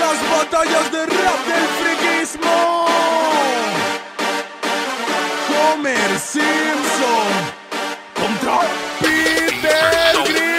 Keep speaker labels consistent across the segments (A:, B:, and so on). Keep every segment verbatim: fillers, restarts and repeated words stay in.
A: épicas batallas de rap del friquismo. Homer Simpson contra Peter Griffin.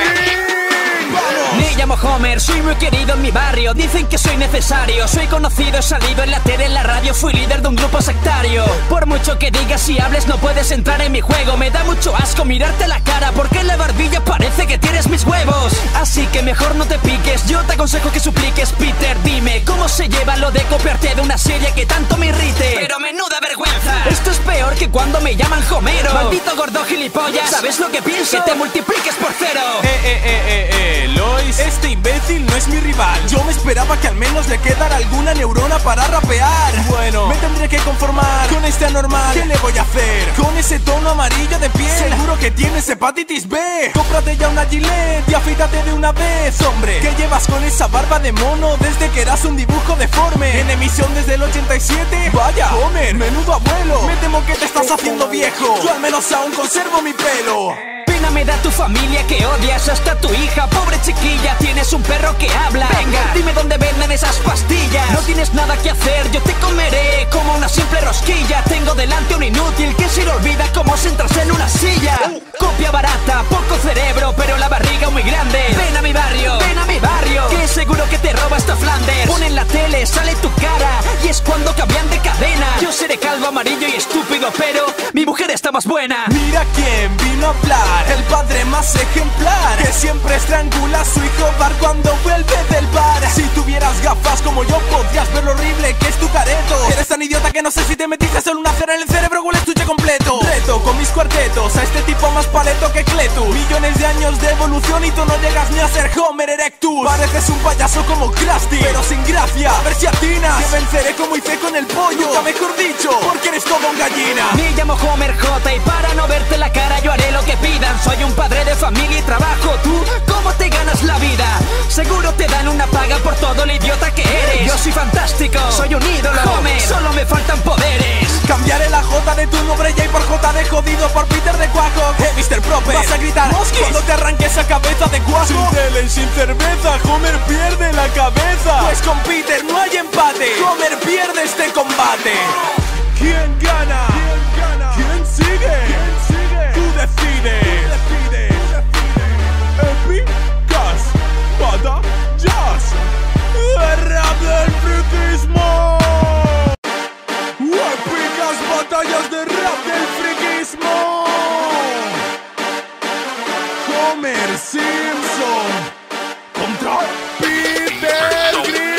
B: Me llamo Homer, soy muy querido en mi barrio. Dicen que soy necesario, soy conocido, he salido en la tele, en la radio. Fui líder de un grupo sectario. Por mucho que digas y hables no puedes entrar en mi juego. Me da mucho asco mirarte la cara, porque en la barbilla parece que tienes mis huevos. Así que mejor no te piques, yo te aconsejo que supliques. Peter, dime, ¿cómo se lleva lo de copiarte de una serie que tanto me irrite? Pero menuda vergüenza, esto es peor que cuando me llaman Homero. Maldito gordo gilipollas, ¿sabes lo que pienso? Que te multipliques por cero.
A: Eh, eh, eh, eh, eh, Lois, este imbécil no es mi rival. Yo me esperaba que al menos le quedara alguna neurona para rapear. Bueno, me tendré que conformar con este anormal. ¿Qué le voy a hacer con ese tono amarillo de piel? Seguro que tienes hepatitis B. Cómprate ya una Gillette y afeítate de una vez, hombre. ¿Qué llevas con esa barba de mono desde que eras un dibujo deforme? En emisión desde el ochenta y siete. Vaya, Homer, menudo abuelo. Me temo que te estás haciendo viejo. Yo al menos aún conservo mi pelo.
B: Pena me da tu familia que odias hasta tu hija. Pobre chiquilla, tienes un perro que habla. Venga, dime dónde venden esas pastillas. No tienes nada que hacer, yo te comeré como una simple rosquilla. Tengo delante un inútil que se le olvida cómo sentarse en una silla. Copia barata, poco cerebro, pero la barriga muy grande. Ven a mi barrio, ven a mi barrio, que seguro que te roba esta Flanders. Pon en la tele, sale tu cara, y es cuando cambian de cadena. Yo seré calvo, amarillo y estúpido, pero mi mujer está más buena.
A: Mira quién vino a hablar, el padre más ejemplar, que siempre estrangula a su hijo bar cuando vuelve del bar. Si tuvieras gafas como yo podrías ver lo horrible que es tu careto. Eres tan idiota que no sé si te metiste solo una cera en el cerebro o el estuche completo. Reto con mis cuartetos a este tipo más paleto que Cletus. Millones de años de evolución y tú no llegas ni a ser Homer erectus. Pareces un payaso como Krusty, pero sin gracia. A ver si atinas, que venceré como hice con el pollo. Nunca mejor dicho, porque eres todo un gallina.
B: Me llamo Homer J y para no verte la cara yo haré lo que pidan. Soy un padre de familia y trabajo. ¿Tú cómo te ganas la vida? Seguro te dan una paga por todo el idiota que eres. Yo soy fantástico, soy un ídolo. Homer, solo me faltan poderes.
A: Cambiaré la J de tu nombre y por J de jodido por Peter de Cuajo. Eh, mister Proper, vas a gritar Mosquis cuando te arranque esa cabeza de cuajo. Sin tele y sin cerveza, Homer pierde la cabeza. Pues con Peter no hay empate, Homer pierde este combate. ¿Quién gana? ¿Quién gana? ¿Quién sigue? ¿Quién sigue? Tú decides. Tú decides. Épicas batallas de rap del friquismo. Épicas batallas de rap del friquismo. Homer Simpson contra Peter Griffin.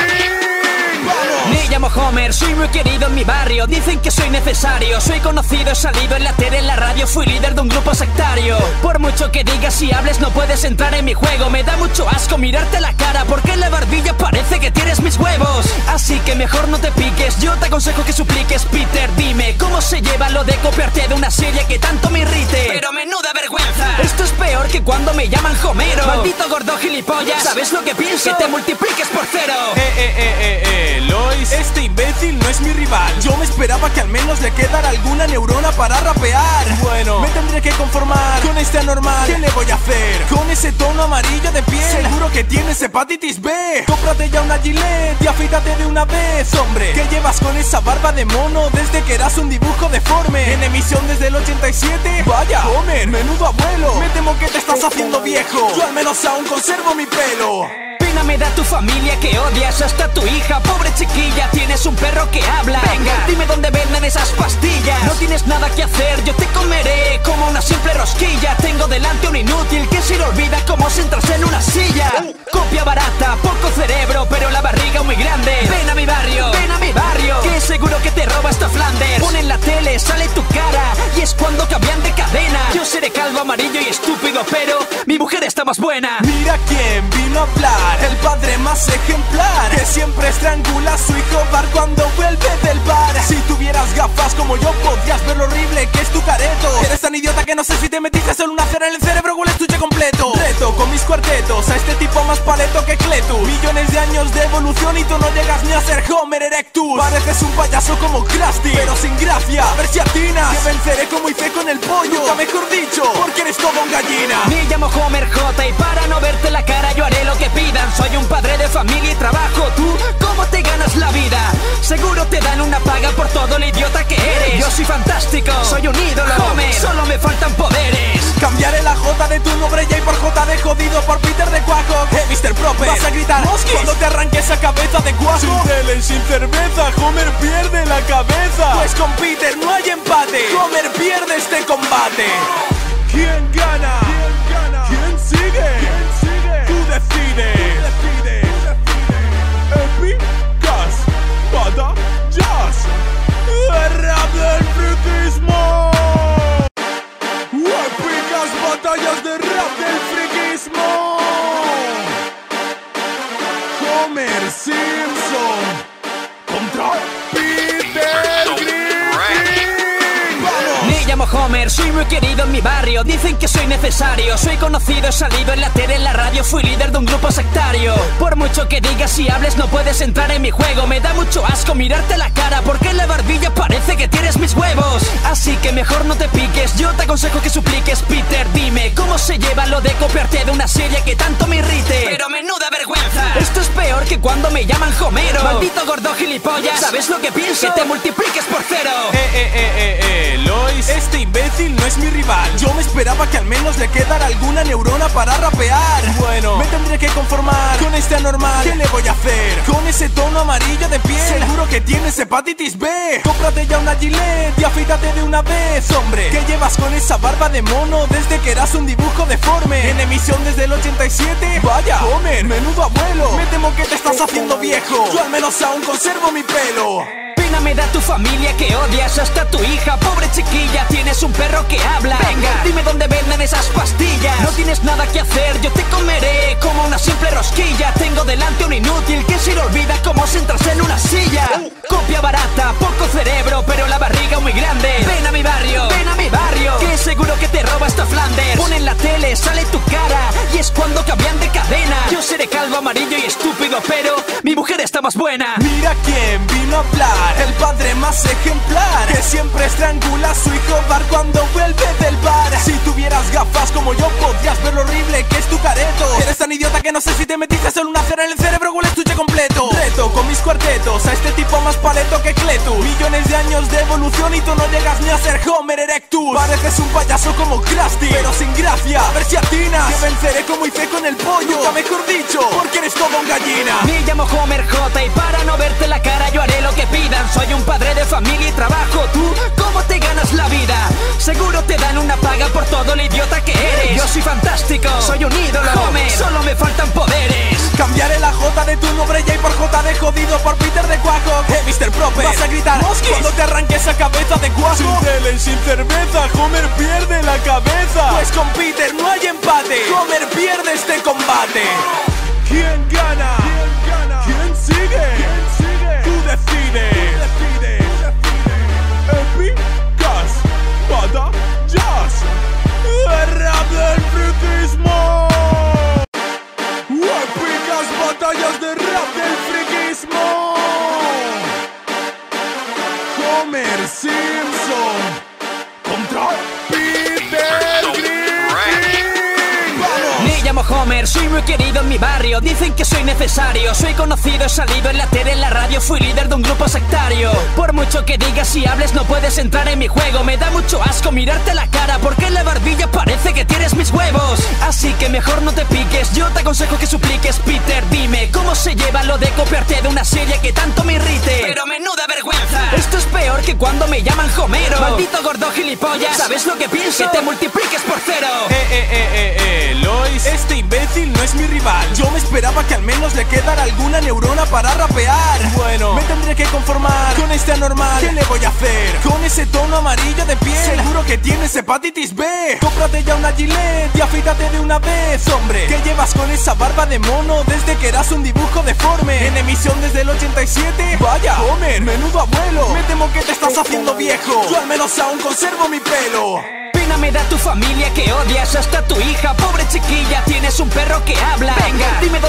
B: Me llamo Homer, soy muy querido en mi barrio. Dicen que soy necesario, soy conocido, he salido en la tele, en la radio. Fui líder de un grupo sectario. Por mucho que digas y hables no puedes entrar en mi juego. Me da mucho asco mirarte la cara, porque en la barbilla parece que tienes mis huevos. Así que mejor no te piques, yo te aconsejo que supliques. Peter, dime, ¿cómo se lleva lo de copiarte de una serie que tanto me irrite? Pero menuda vergüenza, esto es peor que cuando me llaman Homero. Maldito gordo gilipollas, ¿sabes lo que pienso? Que te multipliques por cero.
A: Eh, eh, eh, eh, eh, Lois, este imbécil no es mi rival. Yo me esperaba que al menos le quedara alguna neurona para rapear. Bueno, me tendré que conformar con este anormal. ¿Qué le voy a hacer con ese tono amarillo de piel? Seguro que tienes hepatitis B. Cómprate ya una Gillette y afeítate de una vez, hombre. ¿Qué llevas con esa barba de mono desde que eras un dibujo deforme? En emisión desde el ochenta y siete. Vaya, Homer, menudo abuelo. Me temo que te estás haciendo viejo. Yo al menos aún conservo mi pelo.
B: Pena me da tu familia que odias hasta tu hija. Pobre chiquilla, tienes un perro que habla. Venga, dime dónde venden esas pastillas. No tienes nada que hacer, yo te comeré como una simple rosquilla. Tengo delante un inútil que se le olvida cómo sentarse en una silla. Copia barata, poco cerebro, pero la barriga muy grande. Ven a mi barrio, ven a mi barrio, que seguro que te roba esta Flanders. Pon en la tele, sale tu cara, y es cuando cambian de cadena. Yo seré calvo, amarillo y estúpido, pero mi mujer está más buena.
A: Mira quién vino a hablar, el padre más ejemplar, que siempre estrangula a su hijo bar cuando vuelve del bar. Si tuvieras gafas como yo podrías ver lo horrible que es tu careto. Eres tan idiota que no sé si te metiste solo una cera en el cerebro o el estuche completo. Reto con mis cuartetos a este tipo más paleto que Cletus. Millones de años de evolución y tú no llegas ni a ser Homer erectus. Pareces un payaso como Krusty, pero sin gracia. A ver si atinas, que venceré como hice con el pollo. Nunca mejor dicho, porque eres todo un gallina.
B: Me llamo Homer J y para no verte la cara yo haré lo que pidan. Soy un padre de familia y trabajo. soy fantástico, soy un ídolo. Homer, solo me faltan poderes.
A: Cambiaré la J de tu nombre J por J de jodido por Peter de Quaco. Eh, mister Proper, vas a gritar Mosquis cuando te arranque esa cabeza de Quaco. Sin tele, sin cerveza, Homer pierde la cabeza. Pues con Peter no hay empate, Homer pierde este combate. ¿Quién gana? ¿Quién gana? ¿Quién sigue? ¿Quién sigue? Tú decides. Tú decides. Épicas batallas, el rap del friquismo. Épicas batallas de rap del friquismo. Homer Simpson contra Peter Griffin.
B: Me llamo Homer, soy muy querido en mi barrio. Dicen que soy necesario, soy conocido, he salido en la tele, en la radio. Fui líder de un grupo sectario. Por mucho que digas y hables no puedes entrar en mi juego. Me da mucho asco mirarte la cara, porque en la barbilla parece que tienes mis huevos. Así que mejor no te piques, yo te aconsejo que supliques. Peter, dime, ¿cómo se lleva lo de copiarte de una serie que tanto me irrite? Pero menuda vergüenza, esto es peor que cuando me llaman Homero. Maldito gordo gilipollas, ¿sabes lo que pienso? Que te multipliques por cero.
A: Eh, eh, eh, eh, eh, Lois, este imbécil no es mi rival. Yo me esperaba que al menos le quedara alguna neurona para rapear. Bueno, me tendré que conformar con este anormal. ¿Qué le voy a hacer? Con ese tono amarillo de piel. Seguro que tienes hepatitis B. Cómprate ya una Gillette y afeítate de una vez, hombre. ¿Qué llevas con esa barba de mono desde que eras un dibujo deforme? En emisión desde el ochenta y siete. Vaya, Homer, menudo abuelo. Me temo que te estás haciendo viejo. Yo al menos aún conservo mi pelo.
B: Pena me da tu familia que odias hasta tu hija. Pobre chiquilla, tienes un perro que habla. Venga, dime dónde venden esas pastillas. No tienes nada que hacer, yo te comeré como una simple rosquilla. Tengo delante un inútil que se le olvida cómo sentarse en una silla. Copia barata, poco cerebro, pero la barriga muy grande. Ven a mi barrio, ven a mi barrio, que seguro que te roba esta Flanders. Pon en la tele, sale tu cara y es cuando cambian de cadena. Yo seré calvo, amarillo y estúpido, pero mi mujer está más buena.
A: Mira quién vino a hablar, el padre más ejemplar, que siempre estrangula a su hijo Bar cuando vuelve del bar. Si tuvieras gafas como yo podrías ver lo horrible que es tu careto. Eres tan idiota que no sé si te metiste solo una cera en el cerebro o el estuche completo. Reto con mis cuartetos a este tipo más paleto que Cletus. Millones de años de evolución y tú no llegas ni a ser Homer erectus. Pareces un payaso como Krusty, pero sin gracia. A ver si atinas, que venceré como hice con el pollo. Nunca mejor dicho, porque eres todo un gallina.
B: Me llamo Homer J y para no verte la cara yo haré lo que pidan. Soy un padre de familia y trabajo. ¿Tú cómo te ganas la vida? Seguro te dan una paga por todo el idiota que eres. Yo soy fantástico, soy un ídolo. Homer, solo me faltan poderes.
A: Cambiaré la J de tu nombre J por J de jodido por Peter de Quaco. Eh, mister Proper, vas a gritar Mosquis cuando te arranque esa cabeza de Quaco. Sin tele, sin cerveza, Homer pierde la cabeza. Pues con Peter no hay empate, Homer pierde este combate. ¿Quién gana? ¿Quién gana? ¿Quién sigue? ¿Quién sigue? Tú decides. Tú decides. Épicas batallas, el rap del friquismo. Épicas batallas de rap del friquismo. Homer Simpson contra Peter Griffin.
B: Me llamo Homer, soy muy querido en mi barrio. Dicen que soy necesario, soy conocido, he salido en la tele, en la radio. Fui líder de un grupo sectario. Por mucho que digas y hables no puedes entrar en mi juego. Me da mucho asco mirarte la cara, porque en la barbilla parece que tienes mis huevos. Así que mejor no te piques, yo te aconsejo que supliques. Peter, dime, ¿cómo se lleva lo de copiarte de una serie que tanto me irrite? Pero menuda vergüenza, esto es peor que cuando me llaman Homero. Maldito gordo gilipollas, ¿sabes lo que pienso? Que te multipliques por cero.
A: Eh, eh, eh, eh, eh, Lois, este imbécil no es mi rival. Yo me esperaba que al menos le quedara alguna neurona para rapear. Bueno, me tendré que conformar con este anormal. ¿Qué le voy a hacer? Con ese tono amarillo de piel. Seguro que tienes hepatitis B. Cómprate ya una Gillette y afeítate de una vez, hombre. ¿Qué llevas con esa barba de mono desde que eras un dibujo deforme? En emisión desde el ochenta y siete. Vaya, Homer, menudo abuelo. Me temo que te estás haciendo viejo. Yo al menos aún conservo mi pelo.
B: Pena me da tu familia que odias hasta tu hija. Pobre chiquilla, tienes un perro que habla. Venga, dime dónde venden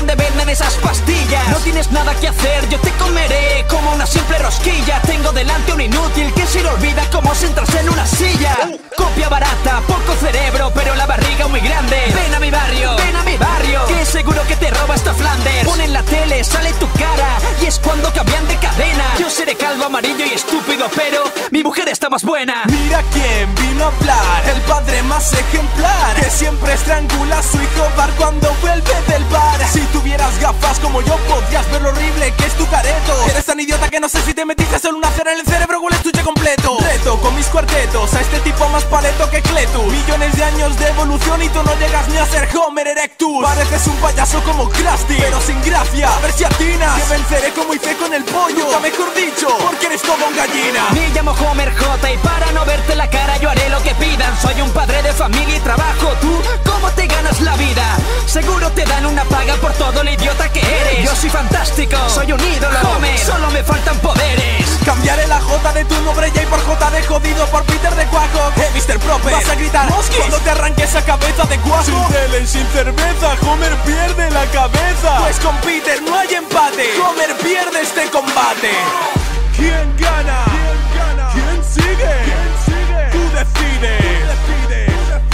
B: venden esas pastillas. No tienes nada que hacer, yo te comeré como una simple rosquilla. Tengo delante un inútil que se le olvida cómo sentarse en una silla. Copia barata, poco cerebro, pero la barriga muy grande. Ven a mi barrio, ven a mi barrio, que seguro que te roba esta Flanders. Pon en la tele, sale tu cara y es cuando cambian de cadena. Yo seré calvo, amarillo y estúpido, pero mi mujer está más buena.
A: Mira quién vino a hablar, el padre más ejemplar, que siempre estrangula a su hijo bar cuando vuelve del bar. Si tuvieras gafas como yo podrías ver lo horrible que es tu careto. Eres tan idiota que no sé si te metiste solo una cera en el cerebro o el estuche completo. Reto con mis cuartetos a este tipo más paleto que Cletus. Millones de años de evolución y tú no llegas ni a ser Homer erectus. Pareces un payaso como Krusty, pero sin gracia, a ver si atinas. Te venceré como hice con el pollo, nunca mejor dicho, porque eres todo un gallina.
B: Me llamo Homer J y para no verte la cara yo haré lo que pidan. Soy un padre de familia y trabajo. ¿Tú cómo te ganas la vida? Seguro te dan una paga por todo el idiota que eres. Yo soy fantástico, soy un ídolo, Homer, solo me faltan poderes.
A: Cambiaré la J de tu nombre y por J de jodido por Peter de Quaco. Eh, mister Proper, vas a gritar Mosquis cuando te arranque esa cabeza de Quaco. Sin tele y sin cerveza, Homer pierde la cabeza. Pues con Peter no hay empate, Homer pierde este combate. ¿Quién gana? ¿Quién gana? ¿Quién sigue? ¿Quién sigue? Tú decides. Tú decides.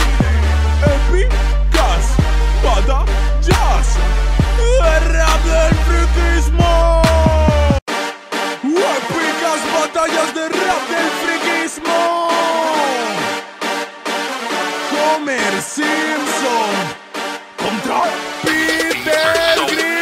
A: Épicas batallas, el rap del friquismo. Épicas batallas de rap del friquismo. Homer Simpson contra Peter Griffin.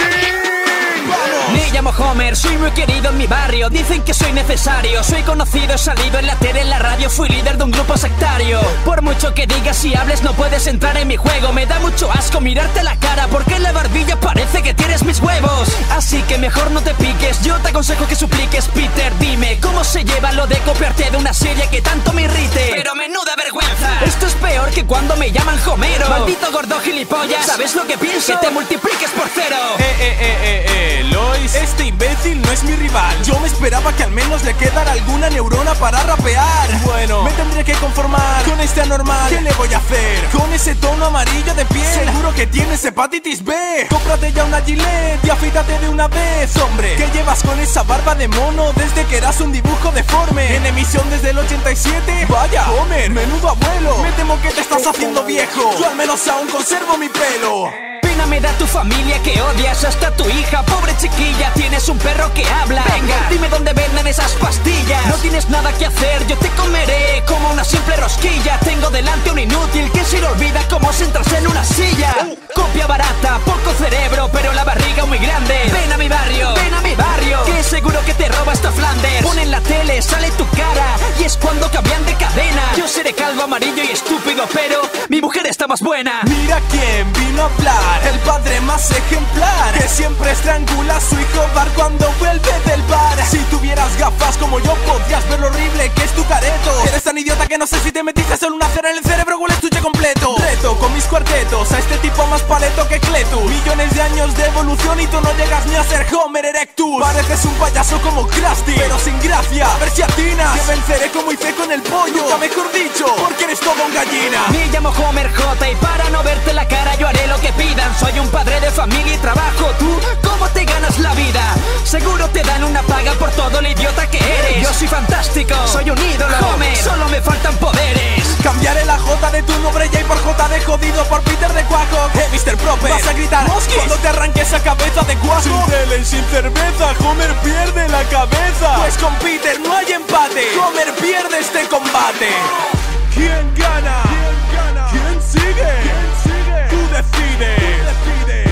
B: Me llamo Homer, soy muy querido en mi barrio. Dicen que soy necesario, soy conocido, he salido en la tele, en la radio. Fui líder de un grupo sectario. Por mucho que digas y hables no puedes entrar en mi juego. Me da mucho asco mirarte la cara porque en la barbilla parece que tienes mis huevos. Así que mejor no te piques, yo te aconsejo que supliques. Peter, dime, ¿cómo se lleva lo de copiarte de una serie que tanto me irrite? Pero menuda vergüenza, esto es peor que cuando me llaman Homero. Maldito gordo gilipollas, ¿sabes lo que pienso? Que te multipliques por cero.
A: Eh, eh, eh, eh, eh, Lois, este imbécil no es mi rival. Yo me esperaba que al menos le quedara alguna neurona para rapear. Bueno, me tendré que conformar con este anormal. ¿Qué le voy a hacer? Con ese tono amarillo de piel, seguro que tienes hepatitis B. Cómprate ya una Gillette y afeítate de una vez, hombre. ¿Qué llevas con esa barba de mono desde que eras un dibujo deforme? En emisión desde el ochenta y siete. Vaya, Homer, menudo abuelo. Me temo que te estás haciendo viejo. Yo al menos aún conservo mi pelo.
B: Pena me da tu familia que odias hasta tu hija. Pobre chiquilla, tienes un perro que habla. Venga, dime dónde venden esas pastillas. No tienes nada que hacer, yo te comeré como una simple rosquilla. Tengo delante un inútil que se le olvida cómo sentarse en una silla. Copia barata, poco cerebro, pero la barriga muy grande. Ven a mi barrio, ven a mi barrio, que seguro que te roba esta Flanders. Pon en la tele, sale tu cara y es cuando cambian de cadena. Yo seré calvo, amarillo y estúpido, pero mi mujer está más buena.
A: Mira quién vino a hablar, el padre más ejemplar, que siempre estrangula a su hijo bar cuando vuelve del bar. Si tuvieras gafas como yo podrías ver lo horrible que es tu careto. Eres tan idiota que no sé si te metiste solo una cera en el cerebro o el estuche completo. Reto con mis cuartetos a este tipo más paleto que Cletus. Millones de años de evolución y tú no llegas ni a ser Homer erectus. Pareces un payaso como Krusty, pero sin gracia, a ver si atinas. Te venceré como hice con el pollo, nunca mejor dicho, porque eres todo un gallina.
B: Me llamo Homer J y para no verte la cara yo haré lo que pidan. Soy un padre de familia y trabajo. ¿Tú cómo te ganas la vida? Seguro te dan una paga por todo el idiota que eres. Yo soy fantástico, soy un ídolo, Homer, solo me faltan poderes.
A: Cambiaré la J de tu nombre y por J de jodido por Peter de Quaco. Eh, mister Proper, vas a gritar Mosquis cuando te arranque esa cabeza de Quaco. Sin tele y sin cerveza, Homer pierde la cabeza. Pues con Peter no hay empate, Homer pierde este combate. ¿Quién gana? ¿Quién gana? ¿Quién sigue? ¿Quién sigue? Tú decides. Tú decides.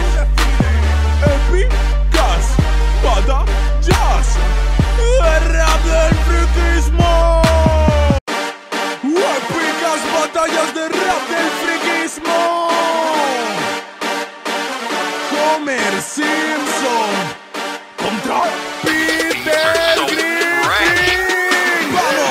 A: Épicas batallas, el rap del friquismo. Épicas batallas de rap del friquismo. Homer Simpson contra Peter Griffin.
B: Me llamo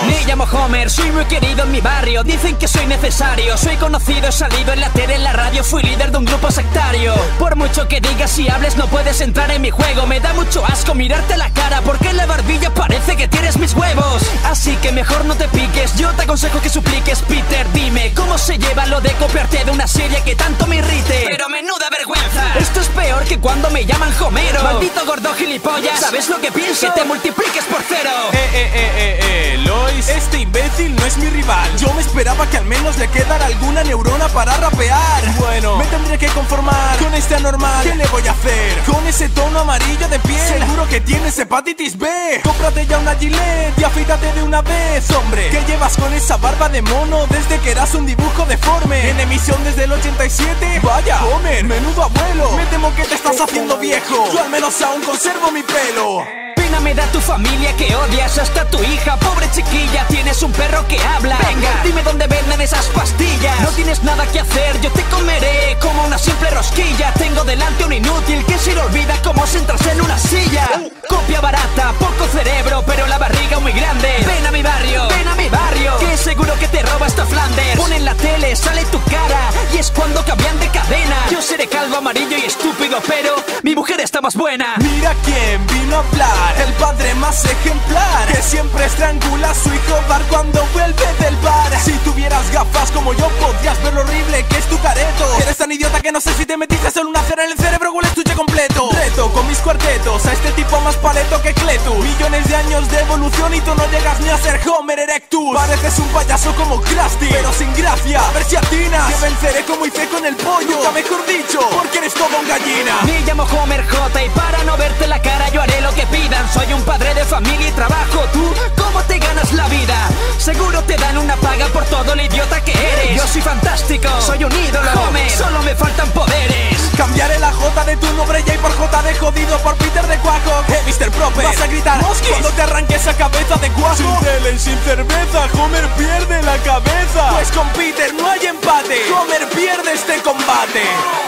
B: Homer, soy muy querido en mi barrio. Dicen que soy necesario, soy conocido, he salido en la tele, en la radio. Fui líder de un grupo sectario. Por mucho que digas y hables no puedes entrar en mi juego. Me da mucho asco mirarte a la cara, porque en la barbilla parece que tienes mis huevos. Así que mejor no te piques, yo te aconsejo que supliques. Peter, dime, ¿cómo se lleva lo de copiarte de una serie que tanto me irrite? Pero menuda vergüenza, esto es peor que cuando me llaman Homero. Maldito gordo gilipollas, ¿sabes lo que pienso? Que te multipliques por cero.
A: Eh, eh, eh, eh, eh, Lois, este imbécil no es mi rival. Yo me esperaba que al menos le quedara alguna neurona para rapear. Bueno, me tendré que conformar con este anormal. ¿Qué le voy a hacer? Con ese tono amarillo de piel. Seguro que tienes hepatitis B. Cómprate ya una Gillette y afeítate de una vez, hombre. ¿Qué llevas con esa barba de mono desde que eras un dibujo deforme? En emisión desde el ochenta y siete. Vaya, Homer, menudo abuelo. Me temo que te estás haciendo viejo. Yo al menos aún conservo mi pelo.
B: Pena me da tu familia que odias hasta tu hija. Pobre chiquilla, tienes un perro que habla. Venga, dime dónde venden esas pastillas. No tienes nada que hacer, yo te comeré como una simple rosquilla. Tengo delante un inútil que se le olvida cómo sentarse en una silla. Copia barata, poco cerebro, pero la barriga muy grande. Ven a mi barrio, ven a mi barrio, que seguro que te roba esta Flanders. Pon en la tele, sale tu cara y es cuando cambian de cadena. Yo seré calvo, amarillo y estúpido, pero mi mujer está más buena.
A: Mira quién vino a hablar, el padre más ejemplar, que siempre estrangula a su hijo bar cuando vuelve del bar. Si tuvieras gafas como yo podrías ver lo horrible que es tu careto. Eres tan idiota que no sé si te metiste solo una cera en el cerebro o el estuche completo. Reto con mis cuartetos a este tipo más paleto que Cletus. Millones de años de evolución y tú no llegas ni a ser Homer erectus. Pareces un payaso como Krusty, pero sin gracia. A ver si atinas, que venceré como hice con el pollo. Nunca mejor dicho, porque eres todo un gallina.
B: Me llamo Homer J y para no verte la cara yo haré lo que pidan. Soy un padre de familia y trabajo. ¿Tú cómo te ganas la vida? Seguro te dan una paga por todo el idiota que eres. Yo soy fantástico, soy un ídolo, Homer, solo me faltan poderes.
A: Cambiaré la J de tu nombre J por J de jodido por Peter de Cuaco. Eh, mister Proper, vas a gritar Moskis cuando te arranque esa cabeza de Cuaco. Sin tele y sin cerveza, Homer pierde la cabeza. Pues con Peter no hay empate, Homer pierde este combate.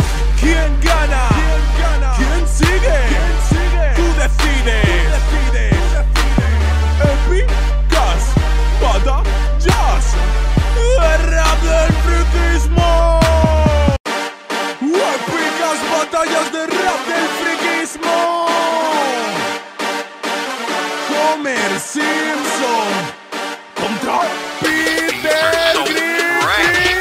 A: ¿Quién gana? ¿Quién gana? ¿Quién sigue? ¿Quién sigue? Tú decides. Tú decides. Épicas batallas, el rap del friquismo. Épicas batallas de rap del friquismo. Homer Simpson contra Peter Griffin.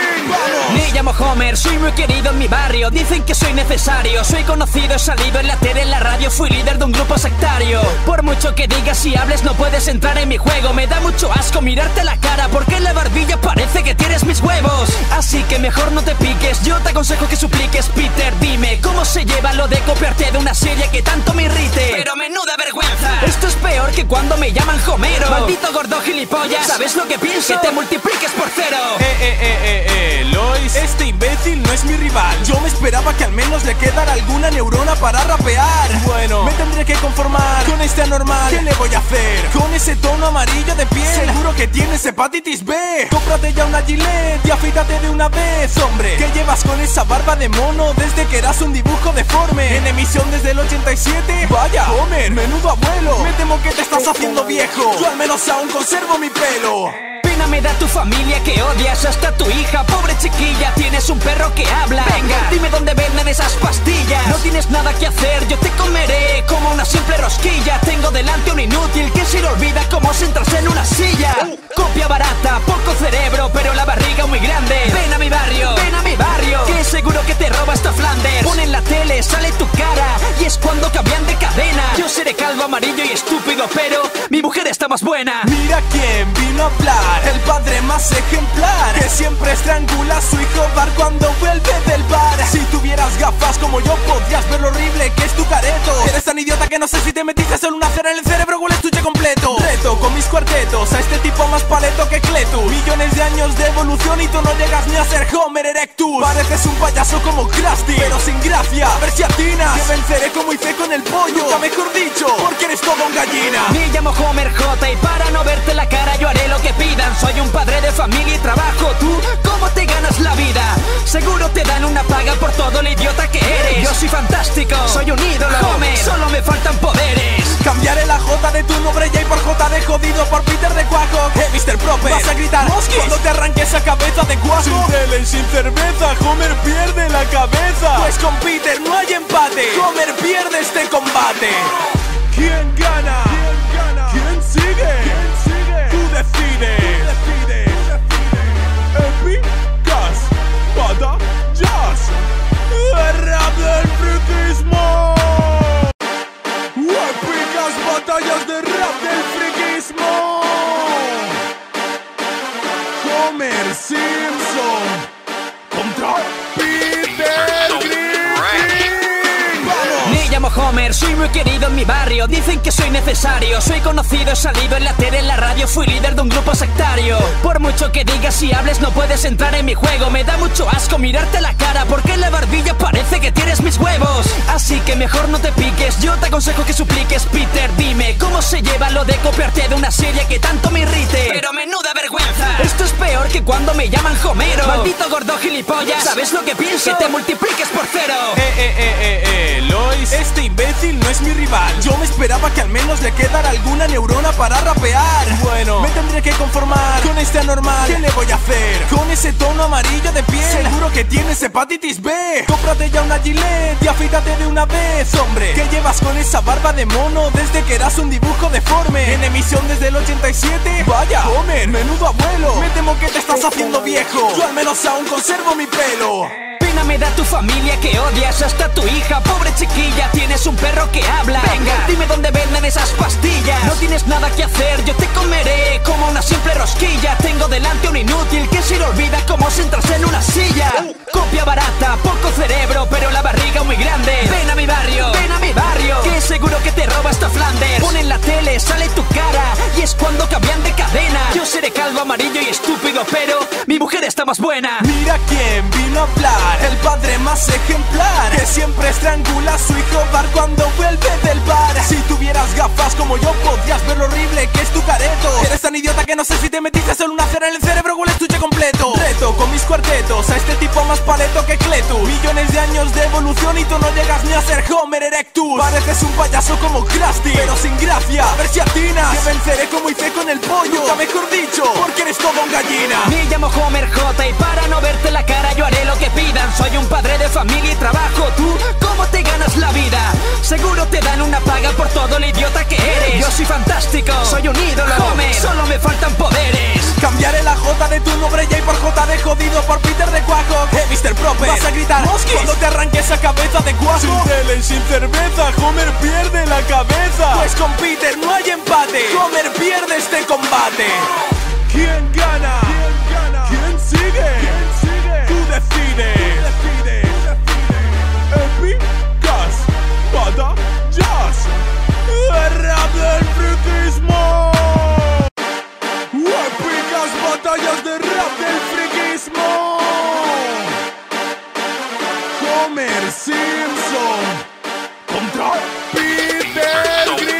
B: Me llamo Homer, soy muy querido en mi barrio. Dicen que soy necesario, soy conocido, he salido en la tele, en la radio. Fui líder de un grupo sectario. Por mucho que digas y hables no puedes entrar en mi juego. Me da mucho asco mirarte a la cara, porque en la barbilla parece que tienes mis huevos. Así que mejor no te piques, yo te aconsejo que supliques. Peter, dime, ¿cómo se lleva lo de copiarte de una serie que tanto me irrite? Pero menuda vergüenza, esto es peor que cuando me llaman Homero. Maldito gordo gilipollas, ¿sabes lo que pienso? Que te multipliques por cero.
A: Eh, eh, eh, eh, eh, Lois, este imbécil no es mi rival. Yo me esperaba que al menos le quedara alguna neurona para rapear. Bueno, me tendré que conformar con este anormal. ¿Qué le voy a hacer? Con ese tono amarillo de piel. Seguro que tienes hepatitis B. Cómprate ya una Gillette y afeítate de una vez, hombre. ¿Qué llevas con esa barba de mono desde que eras un dibujo deforme? En emisión desde el ochenta y siete. Vaya, Homer, menudo abuelo. Me temo que te estás haciendo viejo. Yo al menos aún conservo mi pelo.
B: Pena me da tu familia que odias hasta tu hija. Pobre chiquilla, tienes un perro que habla. Venga, dime dónde venden esas pastillas. No tienes nada que hacer, yo te comeré como una simple rosquilla. Tengo delante un inútil que se le olvida cómo sentarse en una silla. Copia barata, poco cerebro, pero la barriga muy grande. Ven a mi barrio, ven a mi barrio, que seguro que te roba esta Flanders. Pon en la tele, sale tu cara y es cuando cambian de cadena. Yo seré calvo, amarillo y estúpido, pero mi mujer está más buena.
A: Mira quién vino a hablar, el padre más ejemplar, que siempre estrangula a su hijo bar cuando vuelve del bar. Si tuvieras gafas como yo podrías ver lo horrible que es tu careto. Eres tan idiota que no sé si te metiste solo una cera en el cerebro o el estuche completo. Reto con mis cuartetos a este tipo más paleto que Cletus. Millones de años de evolución y tú no llegas ni a ser Homer erectus. Pareces un payaso como Krusty, pero sin gracia. A ver si atinas, que venceré como hice con el pollo. Nunca mejor dicho, porque eres todo un gallina.
B: Me llamo Homer J y para no verte la cara yo haré lo que pidan. Soy un padre de familia y trabajo. ¿Tú cómo te ganas la vida? Seguro te dan una paga por todo el idiota que eres. Yo soy fantástico, soy un ídolo, Homer, solo me faltan poderes.
A: Cambiaré la J de tu nombre J por J de jodido por Peter de Cuaco. Eh, mister Mosque. Cuando te arranque esa cabeza de cuajo, sin tele y sin cerveza, Homer pierde la cabeza. Pues con Peter no hay empate, Homer pierde este combate. ¿Quién gana? ¿Quién gana? ¿Quién sigue? ¿Quién sigue? Tú decides. Tú decides. Épicas batallas, el rap del friquismo. Épicas batallas de rap del friquismo. Homer Simpson contra Peter Griffin.
B: Me llamo Homer, soy muy querido en mi barrio. Dicen que soy necesario, soy conocido, he salido en la tele, en la radio. Fui líder de un grupo sectario. Por mucho que digas y hables no puedes entrar en mi juego. Me da mucho asco mirarte la cara, porque en la barbilla parece que tienes mis huevos. Así que mejor no te piques, yo te aconsejo que supliques. Peter, dime, ¿cómo se lleva lo de copiarte de una serie que tanto me irrite? Pero menuda vergüenza, esto es peor que cuando me llaman Homero. Maldito gordo gilipollas, ¿sabes lo que pienso? Que te multipliques por cero.
A: Eh, eh, eh, eh, eh, Lois, este imbécil no es mi rival. Yo me esperaba que al menos le quedara alguna neurona para rapear. Bueno, me tendré que conformar con este anormal. ¿Qué le voy a hacer? Con ese tono amarillo de piel, seguro que tienes hepatitis B. Cómprate ya una Gillette y afeítate de una vez, hombre. ¿Qué llevas con esa barba de mono desde que eras un dibujo deforme? En emisión desde el ochenta y siete. Vaya, Homer, menudo abuelo. Me temo que te estás haciendo viejo. Yo al menos aún conservo mi pelo.
B: Pena me da tu familia que odias hasta tu hija. Pobre chiquilla, tienes un perro que habla. Venga, dime dónde venden esas pastillas. No tienes nada que hacer, yo te comeré como una simple rosquilla. Tengo delante un inútil que se le olvida cómo sentarse en una silla. Copia barata, poco cerebro, pero la barriga muy grande. Ven a mi barrio, ven a mi barrio, que seguro que te roba esta Flanders. Pon en la tele, sale tu cara, y es cuando cambian de cadena. Yo seré calvo, amarillo y estúpido, pero mi mujer está más buena.
A: Mira quién vino a hablar, el padre más ejemplar, que siempre estrangula a su hijo Bart cuando vuelve del bar. Si tuvieras gafas como yo podrías ver lo horrible que es tu careto. Eres tan idiota que no sé si te metiste solo una cera en el cerebro o el estuche completo. Reto con mis cuartetos a este tipo más paleto que Cletus. Millones de años de evolución y tú no llegas ni a ser Homer erectus. Pareces un payaso como Krusty, pero sin gracia. A ver si atinas, que venceré como hice con el pollo. Nunca mejor dicho, porque eres todo un gallina.
B: Me llamo Homer J y para no verte la cara yo haré lo que pidan. Soy un padre de familia y trabajo. ¿Tú cómo te ganas la vida? Seguro te dan una paga por todo lo idiota que eres. Yo soy fantástico, soy un ídolo, Homer, solo me faltan poderes.
A: Cambiaré la J de tu nombre J por J de jodido por Peter de Cuajo. Eh, mister Proper, vas a gritar Mosquis cuando te arranque esa cabeza de cuajo. Sin tele y sin cerveza, Homer pierde la cabeza. Pues con Peter no hay empate, Homer pierde este combate. ¿Quién gana? ¿Quién gana? ¿Quién sigue? ¿Quién sigue? Tú decides. Tú decides. Épicas batallas, el rap del friquismo. Épicas batallas de rap del friquismo. Homer Simpson contra Peter Griffin.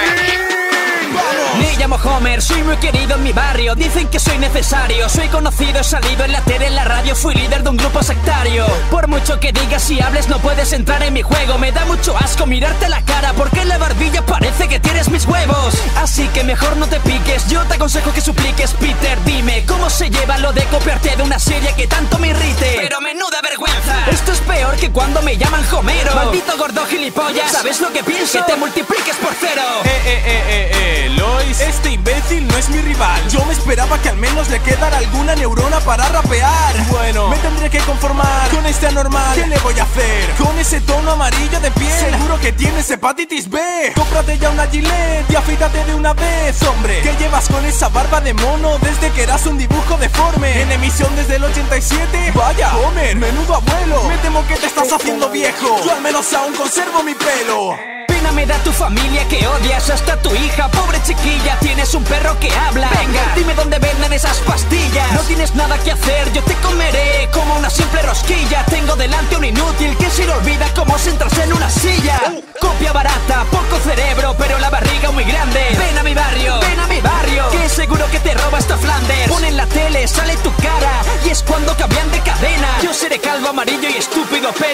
B: Me llamo Homer, soy muy querido en mi barrio. Dicen que soy necesario, soy conocido, he salido en la tele, en la radio. Fui líder de un grupo sectario. Por mucho que digas y hables no puedes entrar en mi juego. Me da mucho asco mirarte la cara, porque en la barbilla parece que tienes mis huevos. Así que mejor no te piques, yo te aconsejo que supliques. Peter, dime, ¿cómo se lleva lo de copiarte de una serie que tanto me irrite? Pero menuda vergüenza, esto es peor que cuando me llaman Homero. Maldito gordo gilipollas, ¿sabes lo que pienso? Que te multipliques por cero.
A: Eh, eh, eh, eh, eh, Lois, este imbécil no es mi rival. Yo me esperaba que al menos le quedara alguna neurona para rapear. Bueno, me tendré que conformar con este anormal. ¿Qué le voy a hacer? Con ese tono amarillo de piel, seguro que tienes hepatitis B. Cómprate ya una Gillette y afeítate de una vez, hombre. ¿Qué llevas con esa barba de mono desde que eras un dibujo deforme? En emisión desde el ochenta y siete. Vaya, Homer, menudo abuelo. Me temo que te estás haciendo viejo. Yo al menos aún conservo mi pelo.
B: Pena me da tu familia que odias hasta tu hija. Pobre chiquilla, tienes un perro que habla. Venga, dime dónde venden esas pastillas. No tienes nada que hacer, yo te comeré como una simple rosquilla. Tengo delante un inútil que se le olvida cómo sentarse en una silla. Copia barata, poco cerebro, pero la barriga muy grande. Ven a mi barrio, ven a mi barrio, que seguro que te roba esta Flanders. Pon en la tele, sale tu cara, y es cuando cambian de cadena. Yo seré calvo, amarillo y estúpido, pero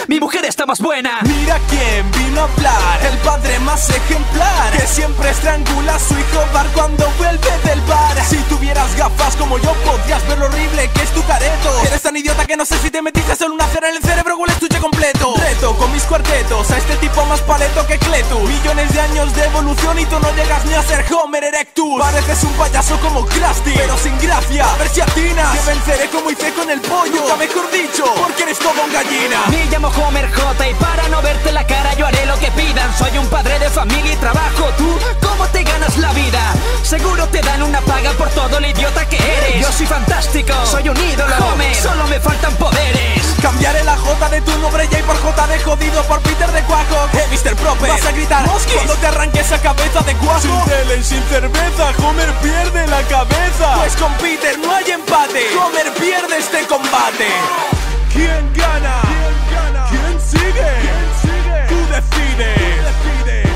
B: mi mujer está más buena.
A: Mira quién vino a hablar, el padre más ejemplar, que siempre estrangula a su hijo bar cuando vuelve del bar. Si tuvieras gafas como yo podrías ver lo horrible que es tu careto. Eres tan idiota que no sé si te metiste solo una cera en el cerebro o el estuche completo. Reto con mis cuartetos a este tipo más paleto que Cletus. Millones de años de evolución y tú no llegas ni a ser Homer Erectus. Pareces un payaso como Krusty, pero sin gracia, a ver si atinas. Te venceré como hice con el pollo, nunca mejor dicho, porque eres todo un gallina.
B: Me llamo Homer J y para no verte la cara yo haré lo que pidan. Soy un padre de familia y trabajo. ¿Tú cómo te ganas la vida? Seguro te dan una paga por todo el idiota que eres. Yo soy fantástico, soy un ídolo, Homer, solo me faltan poderes.
A: Cambiaré la J de tu nombre J por J de jodido por Peter de Cuaco. Eh, mister Proper, vas a gritar Mosquis cuando te arranque esa cabeza de Cuaco. Sin tele y sin cerveza, Homer pierde la cabeza. Pues con Peter no hay empate, Homer pierde este combate. ¿Quién gana? ¿Quién gana? ¿Quién sigue? ¿Quién sigue? Tú decides. Tú decides.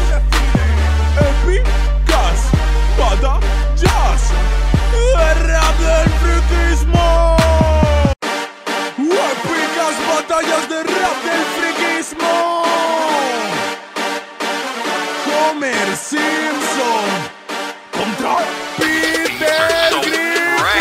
A: Épicas batallas, el rap del friquismo. Épicas batallas de rap del friquismo. Homer Simpson contra Peter Griffin.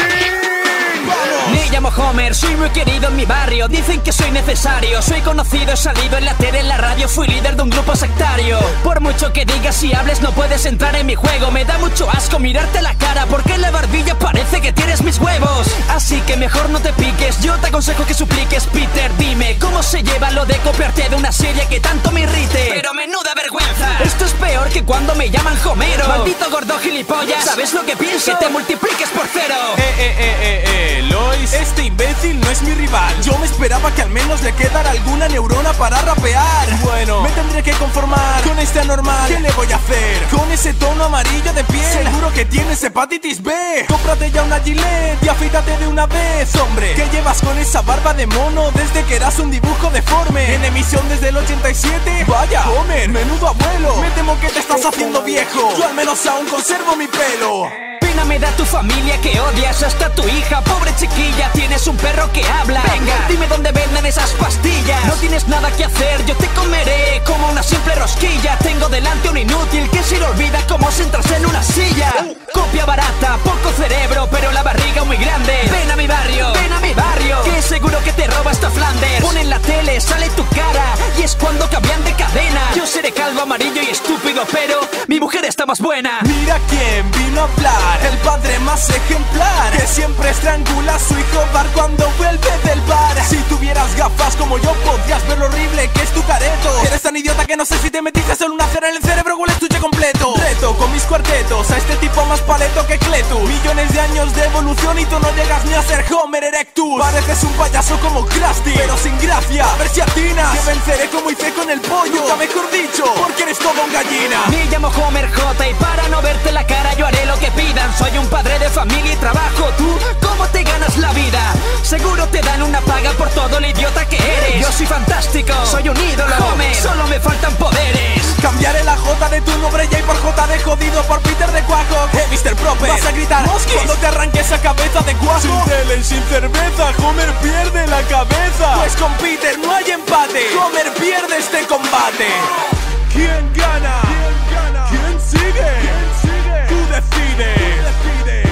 B: Me llamo Homer, soy muy querido en mi barrio. Dicen que soy necesario, soy conocido, he salido en la tele, en la radio. Fui líder de un grupo sectario. Por mucho que digas y hables no puedes entrar en mi juego. Me da mucho asco mirarte la cara, porque en la barbilla parece que tienes mis huevos. Así que mejor no te piques, yo te aconsejo que supliques. Peter, dime, ¿cómo se lleva lo de copiarte de una serie que tanto me irrite? Pero menuda vergüenza, esto es peor que cuando me llaman Homero. Maldito gordo gilipollas, ¿sabes lo que pienso? Que te multipliques por cero.
A: Eh, eh, eh, eh, eh, Lois, este imbécil no es mi rival. Yo me esperaba que al menos le quedara alguna neurona para rapear. Bueno, me tendré que conformar con este anormal. ¿Qué le voy a hacer? Con ese tono amarillo de piel. Seguro que tienes hepatitis B. Cómprate ya una Gillette y afeítate de una vez, hombre. ¿Qué llevas con esa barba de mono desde que eras un dibujo deforme? En emisión desde el ochenta y siete. Vaya, Homer, menudo abuelo. Me temo que te estás haciendo viejo. Yo al menos aún conservo mi pelo.
B: Pena me da tu familia que odias hasta tu hija, pobre chiquilla, tienes un perro que habla. Venga, dime dónde venden esas pastillas. No tienes nada que hacer, yo te comeré como una simple rosquilla. Tengo delante un inútil que se le olvida cómo sentarse en una silla. Copia barata, poco cerebro, pero la barriga muy grande. Ven a mi barrio, ven a mi barrio, que seguro que te roba esta Flanders. Pon en la tele, sale tu cara, y es cuando cambian de cadena. Yo seré calvo, amarillo y estúpido, pero mi mujer está más buena.
A: Mira quién vino a hablar, el padre más ejemplar, que siempre estrangula a su hijo bar cuando vuelve del bar. Si tuvieras gafas como yo podrías ver lo horrible que es tu careto. Eres tan idiota que no sé si te metiste solo una cera en el cerebro o el estuche completo. Reto con mis cuartetos a este tipo más paleto que Cletus. Millones de años de evolución y tú no llegas ni a ser Homer Erectus. Pareces un payaso como Krusty, pero sin gracia, a ver si atinas. Te venceré como hice con el pollo, nunca mejor dicho, porque eres todo un gallina.
B: Me llamo Homer J y para no verte la cara yo haré lo que pidan. Soy un padre de familia y trabajo. ¿Tú cómo te ganas la vida? Seguro te dan una paga por todo el idiota que eres. Yo soy fantástico, soy un ídolo, Homer, solo me faltan poderes.
A: Cambiaré la J de tu nombre J por J de jodido por Peter de Cuaco. Eh, mister Proper, vas a gritar Mosquis cuando te arranque esa cabeza de Cuaco. Sin tele y sin cerveza, Homer pierde la cabeza. Pues con Peter no hay empate, Homer pierde este combate. ¿Quién gana? ¿Quién gana? ¿Quién sigue? ¿Quién sigue? Tú decides. Tú decides.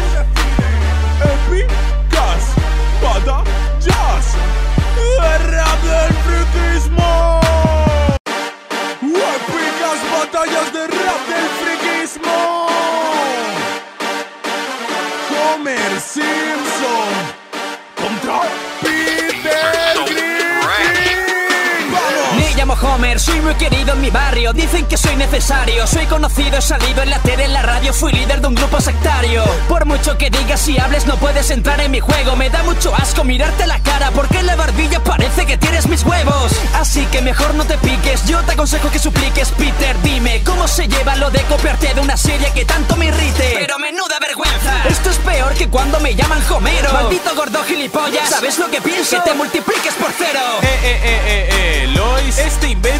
A: Épicas batallas, el rap del friquismo. Épicas batallas de rap del friquismo. Homer Simpson contra Peter Griffin.
B: Me llamo Homer, soy muy querido en mi barrio. Dicen que soy necesario, soy conocido, he salido en la tele, en la radio. Fui líder de un grupo sectario. Por mucho que digas y hables no puedes entrar en mi juego. Me da mucho asco mirarte la cara, porque en la barbilla parece que tienes mis huevos. Así que mejor no te piques, yo te aconsejo que supliques. Peter, dime, ¿cómo se lleva lo de copiarte de una serie que tanto me irrite? Pero menuda vergüenza, esto es peor que cuando me llaman Homero. Maldito gordo gilipollas, ¿sabes lo que pienso? Que te multipliques por cero.
A: Eh, eh, eh, eh, eh, Lois, este imbécil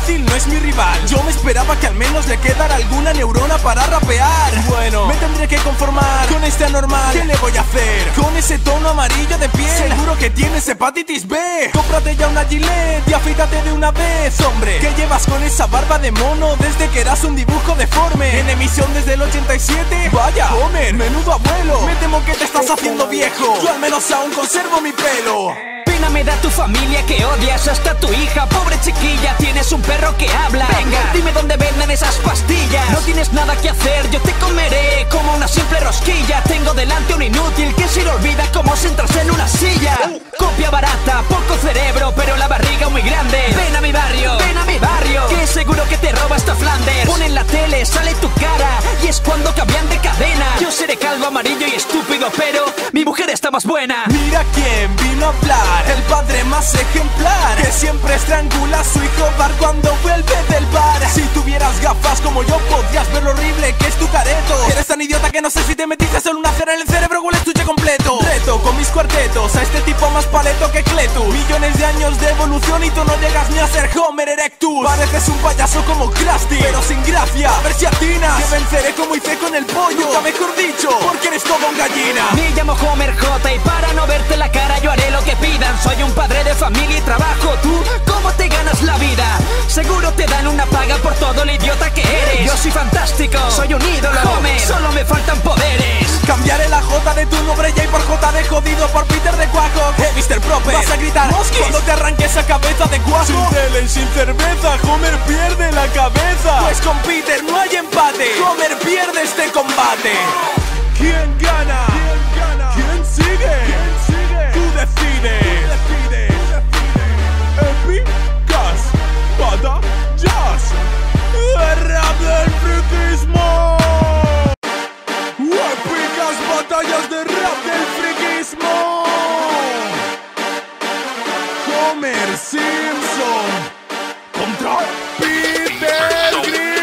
A: imbécil no es mi rival. Yo me esperaba que al menos le quedara alguna neurona para rapear. Bueno, me tendré que conformar con este anormal. ¿Qué le voy a hacer con ese tono amarillo de piel? Seguro que tienes hepatitis B. Cómprate ya una Gillette y afeítate de una vez, hombre. ¿Qué llevas con esa barba de mono desde que eras un dibujo deforme? En emisión desde el ochenta y siete. Vaya, Homer, menudo abuelo. Me temo que te estás haciendo viejo. Yo al menos aún conservo mi pelo.
B: Pena me da tu familia que odias hasta tu hija. Pobre chiquilla, tienes un perro que habla. Venga, dime dónde venden esas pastillas. No tienes nada que hacer, yo te comeré como una simple rosquilla. Tengo delante un inútil que se le olvida cómo sentarse en una silla. Copia barata, poco cerebro, pero la barriga muy grande. Ven a mi barrio, ven a mi barrio, que seguro que te roba esta Flanders. Pon en la tele, sale tu cara y es cuando cambian de cadena. Yo seré calvo, amarillo y estúpido, pero mi mujer está más buena.
A: Mira quién vino a hablar, el padre más ejemplar, que siempre estrangula a su hijo bar cuando vuelve del bar. Si tuvieras gafas como yo podrías ver lo horrible que es tu careto. Eres tan idiota que no sé si te metiste solo una cera en el cerebro o el estuche completo. Reto con mis cuartetos a este tipo más paleto que Cletus. Millones de años de evolución y tú no llegas ni a ser Homer erectus. Pareces un payaso como Krusty, pero sin gracia, a ver si atinas. Te venceré como hice con el pollo, nunca mejor dicho, porque eres todo un gallina.
B: Me llamo Homer J y para no verte la cara yo haré lo que pidan. Soy un padre de familia y trabajo. ¿Tú cómo te ganas la vida? Seguro te dan una paga por todo el idiota que eres. Yo soy fantástico, soy un ídolo, Homer, solo me faltan poderes.
A: Cambiaré la J de tu nombre J por J de jodido por Peter de Cuaco. Eh, mister Proper, vas a gritar Mosquis cuando te arranque esa cabeza de Cuaco. Sin tele y sin cerveza, Homer pierde la cabeza. Pues con Peter no hay empate, Homer pierde este combate. ¿Quién gana? ¿Quién gana? ¿Quién sigue? ¿Quién sigue? Tú decides. Tú decides. Épicas batallas, el rap del friquismo. Épicas batallas de rap del friquismo. Homer Simpson contra Peter Griffin.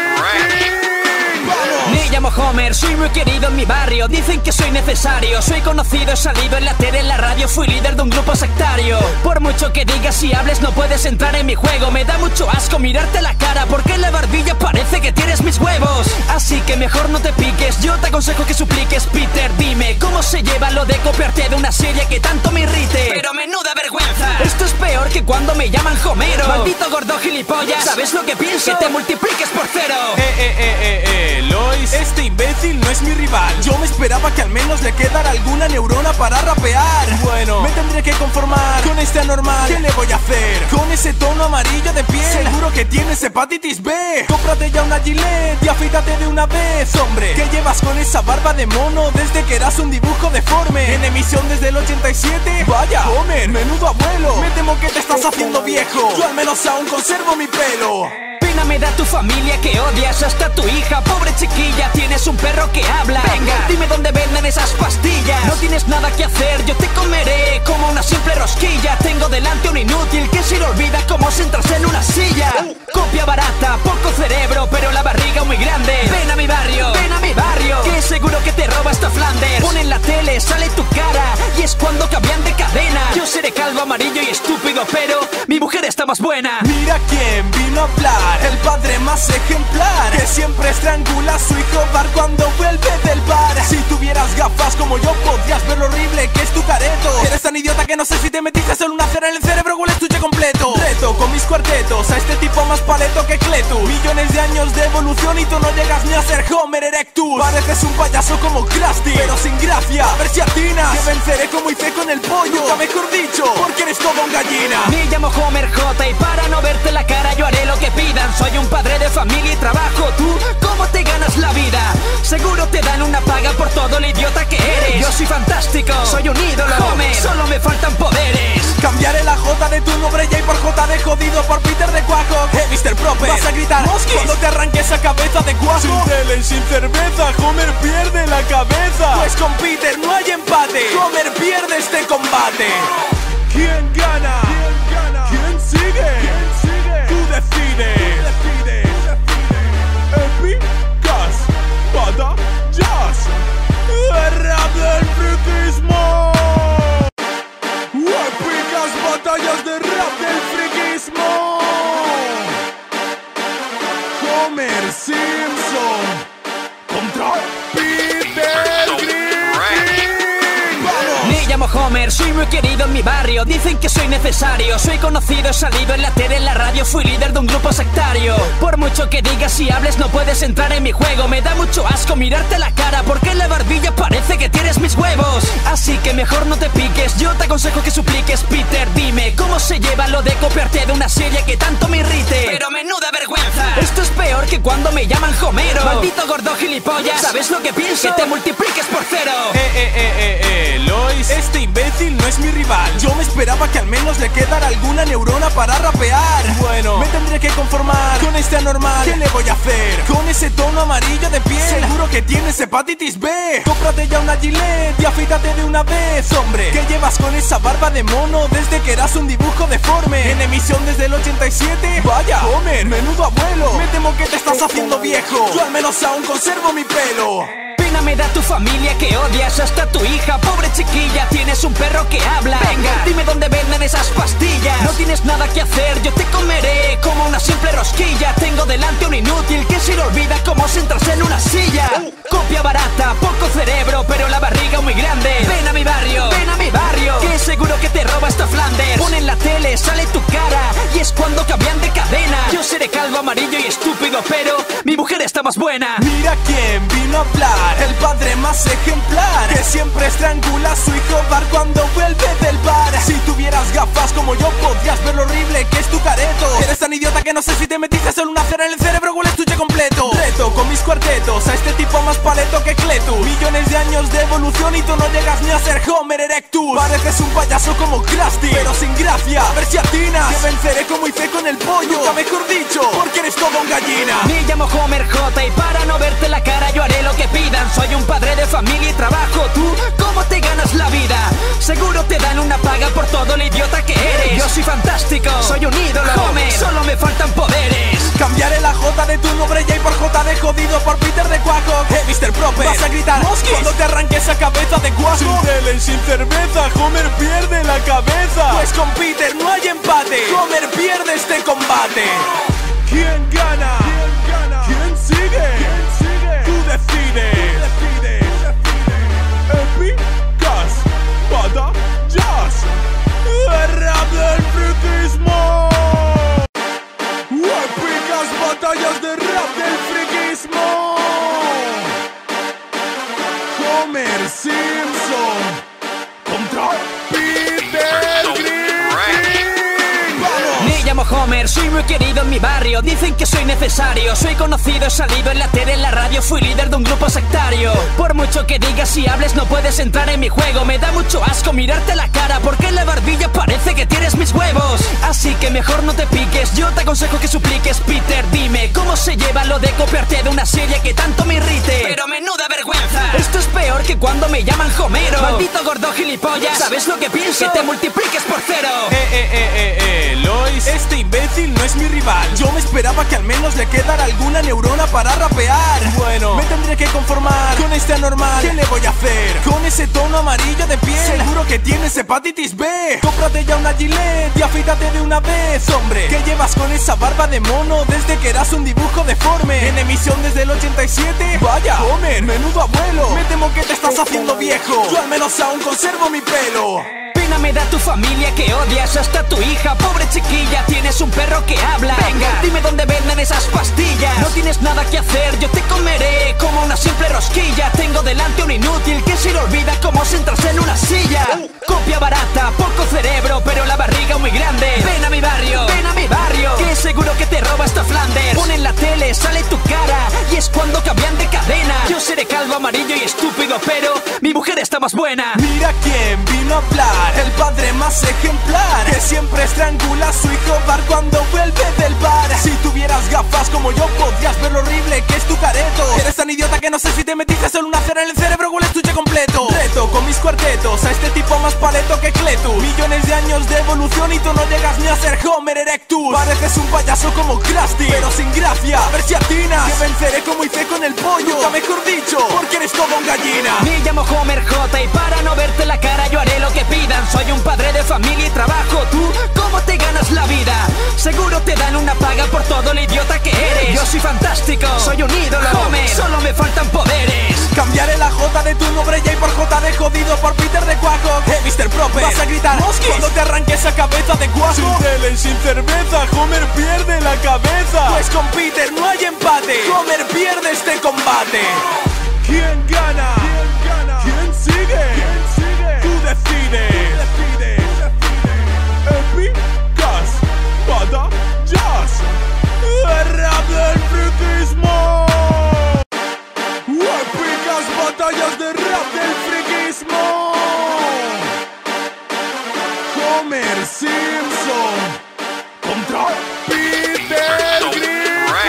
B: Me llamo Homer, soy muy querido en mi barrio. Dicen que soy necesario, soy conocido, he salido en la tele, en la radio. Fui líder de un grupo sectario. Por mucho que digas y hables no puedes entrar en mi juego. Me da mucho asco mirarte la cara porque en la barbilla parece que tienes mis huevos. Así que mejor no te piques, yo te aconsejo que supliques. Peter, dime, ¿cómo se lleva lo de copiarte de una serie que tanto me irrite? Pero menuda vergüenza, esto es peor que cuando me llaman Homero. Maldito gordo gilipollas, ¿sabes lo que pienso? Que te multipliques por cero.
A: Eh, eh, eh, eh, eh, Lois, este imbécil no es mi rival. Yo me esperaba que al menos le quedara alguna neurona para rapear. Bueno, me tendré que conformar con este anormal. ¿Qué le voy a hacer con ese tono amarillo de piel? Seguro que tienes hepatitis B. Cómprate ya una Gillette y afeítate de una vez, hombre. ¿Qué llevas con esa barba de mono desde que eras un dibujo deforme? En emisión desde el ochenta y siete. Vaya, Homer, menudo abuelo. Me temo que te estás haciendo viejo. Yo al menos aún conservo mi pelo.
B: Pena me da tu familia que odias hasta tu hija. Pobre chiquilla, tienes un perro que habla. Venga, dime dónde venden esas pastillas. No tienes nada que hacer, yo te comeré como una simple rosquilla. Tengo delante un inútil que se le olvida cómo sentarse en una silla. Copia barata, poco cerebro, pero la barriga muy grande. Ven a mi barrio, ven a mi barrio, que seguro que te roba esta Flanders. Pon en la tele, sale tu cara y es cuando cambian de cadena. Yo seré calvo, amarillo y estúpido, pero mi mujer está más buena.
A: Mira quién vino a hablar, el padre más ejemplar, que siempre estrangula a su hijo bar cuando vuelve del bar. Si tuvieras gafas como yo podrías ver lo horrible que es tu careto. Eres tan idiota que no sé si te metiste solo una cera en el cerebro o el estuche completo. Reto con mis cuartetos a este tipo más paleto que Cletus. Millones de años de evolución y tú no llegas ni a ser Homer erectus. Pareces un payaso como Krusty, pero sin gracia, a ver si atinas. Te venceré como hice con el pollo, nunca mejor dicho, porque eres todo un gallina.
B: Me llamo Homer J y para no verte la cara yo haré lo que pidan. Soy un padre de familia y trabajo. ¿Tú cómo te ganas la vida? Seguro te dan una paga por todo el idiota que eres. Yo soy fantástico, soy un ídolo, Homer, solo me faltan poderes.
A: Cambiaré la J de tu nombre J por J de jodido por Peter de Cuaco. Eh, mister Proper, vas a gritar Mosquis cuando te arranque esa cabeza de Cuaco. Sin tele y sin cerveza, Homer pierde la cabeza. Pues con Peter no hay empate, Homer pierde este combate. ¿Quién gana? ¿Quién gana? ¿Quién sigue? ¿Quién sigue? Tú decides. Tú decides. Épicas batallas, el rap del friquismo. Épicas batallas de rap del friquismo. Homer Simpson contra Peter Griffin.
B: Me llamo Homer, soy muy querido en mi barrio. Dicen que soy necesario, soy conocido, he salido en la tele, en la radio. Fui líder de un grupo sectario. Por mucho que digas y hables no puedes entrar en mi juego. Me da mucho asco mirarte la cara, porque en la barbilla parece que tienes mis huevos. Así que mejor no te piques, yo te aconsejo que supliques. Peter, dime, ¿cómo se lleva lo de copiarte de una serie que tanto me irrite? Pero menuda vergüenza, esto es peor que cuando me llaman Homero. Maldito gordo gilipollas, ¿sabes lo que pienso? Que te multipliques por cero.
A: Eh, eh, eh, eh, eh, Lois, este imbécil no es mi rival. Yo me esperaba que al menos le quedara alguna neurona para rapear. Bueno, me tendré que conformar con este anormal. ¿Qué le voy a hacer? Con ese tono amarillo de piel. Seguro que tienes hepatitis B. Cómprate ya una Gillette y afeítate de una vez, hombre. ¿Qué llevas con esa barba de mono desde que eras un dibujo deforme? En emisión desde el ochenta y siete. Vaya, Homer, menudo abuelo. Me temo que te estás haciendo viejo. Yo al menos aún conservo mi pelo.
B: Pena me da tu familia que odias hasta tu hija, pobre chiquilla. Tienes un perro que habla. Venga, dime dónde venden esas pastillas. No tienes nada que hacer, yo te comeré como una simple rosquilla. Tengo delante un inútil que se le olvida cómo sentarse en una silla. Copia barata, poco cerebro, pero la barriga muy grande. Ven a mi barrio, ven a mi barrio, que seguro que te roba esta Flanders. Pon en la tele, sale tu cara y es cuando cambian de cadena. Yo seré calvo, amarillo y estúpido, pero mi mujer está más buena.
A: Mira quién vino a hablar, el padre más ejemplar, que siempre estrangula a su hijo bar cuando vuelve del bar. Si tuvieras gafas como yo podrías ver lo horrible que es tu careto. Eres tan idiota que no sé si te metiste solo una cera en el cerebro o el estuche completo. Reto con mis cuartetos a este tipo más paleto que Cletus. Millones de años de evolución y tú no llegas ni a ser Homer erectus. Pareces un payaso como Krusty, pero sin gracia. A ver si atinas, que venceré como hice con el pollo. Nunca mejor dicho, porque eres todo un gallina.
B: Me llamo Homer J y para no verte la cara yo haré lo que pidan. Soy un padre de familia y trabajo. ¿Tú cómo te ganas la vida? Seguro te dan una paga por todo el idiota que eres. Yo soy fantástico, soy un ídolo, Homer, solo me faltan poderes.
A: Cambiaré la J de tu nombre J por J de jodido por Peter de Cuajo. Eh, mister Proper, vas a gritar Mosquis cuando te arranque esa cabeza de cuajo. Sin tele y sin cerveza, Homer pierde la cabeza. Pues con Peter no hay empate, Homer pierde este combate. ¿Quién gana? ¿Quién gana? ¿Quién sigue? ¿Quién sigue? Tú decides. Tú decides. Épicas batallas, el rap del friquismo. Épicas batallas de rap del friquismo. Homer Simpson contra Peter Griffin.
B: Me llamo Homer, soy muy querido en mi barrio. Dicen que soy necesario, soy conocido, he salido en la tele, en la radio. Fui líder de un grupo sectario. Por mucho que digas y hables no puedes entrar en mi juego. Me da mucho asco mirarte la cara, porque en la barbilla parece que tienes mis huevos. Así que mejor no te piques, yo te aconsejo que supliques. Peter, dime, ¿cómo se lleva lo de copiarte de una serie que tanto me irrite? Pero menuda vergüenza, esto es peor que cuando me llaman Homero. Maldito gordo gilipollas, ¿sabes lo que pienso? Que te multipliques por cero.
A: Eh, eh, eh, eh, eh, Lois, este imbécil no es mi rival. Yo me esperaba que al menos le quedara alguna neurona para rapear. Bueno, me tendré que conformar con este anormal. ¿Qué le voy a hacer? Con ese tono amarillo de piel. Seguro que tienes hepatitis B. Cómprate ya una Gillette y afeítate de una vez, hombre. ¿Qué llevas con esa barba de mono desde que eras un dibujo deforme? En emisión desde el ochenta y siete. Vaya, Homer, menudo abuelo. Me temo que te estás haciendo viejo. Yo al menos aún conservo mi pelo.
B: Pena me da tu familia que odias hasta tu hija, pobre chiquilla. Tienes un perro que habla. Venga, dime dónde venden esas pastillas. No tienes nada que hacer, yo te comeré como una simple rosquilla. Tengo delante un inútil que se le olvida cómo sentarse en una silla. Copia barata, poco cerebro, pero la barriga muy grande. Ven a mi barrio, ven a mi barrio, que seguro que te roba esta Flanders. Pon en la tele, sale tu cara y es cuando cambian de cadena. Yo seré calvo, amarillo y estúpido, pero mi mujer está más buena.
A: Mira quién vino a hablar, el padre más ejemplar, que siempre estrangula a su hijo bar cuando vuelve del bar. Si tuvieras gafas como yo podrías ver lo horrible que es tu careto. Eres tan idiota que no sé si te metiste solo una cera en el cerebro o el estuche completo. Reto con mis cuartetos. A este tipo más paleto que Cletus. Millones de años de evolución y tú no llegas ni a ser Homer erectus. Pareces un payaso como Krusty, pero sin gracia. A ver si atinas, que venceré como hice con el pollo. Nunca mejor dicho, porque eres todo un gallina.
B: Me llamo Homer J y para no verte la cara yo haré lo que pidan. Soy un padre de familia y trabajo. ¿Tú cómo te ganas la vida? Seguro te dan una paga por todo el idiota que eres. Yo soy fantástico, soy un ídolo, Homer, solo me faltan poderes.
A: Cambiaré la J de tu nombre J por J de jodido por Peter de Quaco. Eh, mister Proper, vas a gritar Mosquis cuando te arranque esa cabeza de Quaco. Sin tele y sin cerveza, Homer pierde la cabeza. Pues con Peter no hay empate, Homer pierde este combate. ¿Quién gana? ¿Quién gana? ¿Quién sigue? ¿Quién sigue? Tú decides. Tú decides. Épicas batallas, el rap del friquismo. Épicas batallas de rap del friquismo. Homer Simpson contra Peter Griffin.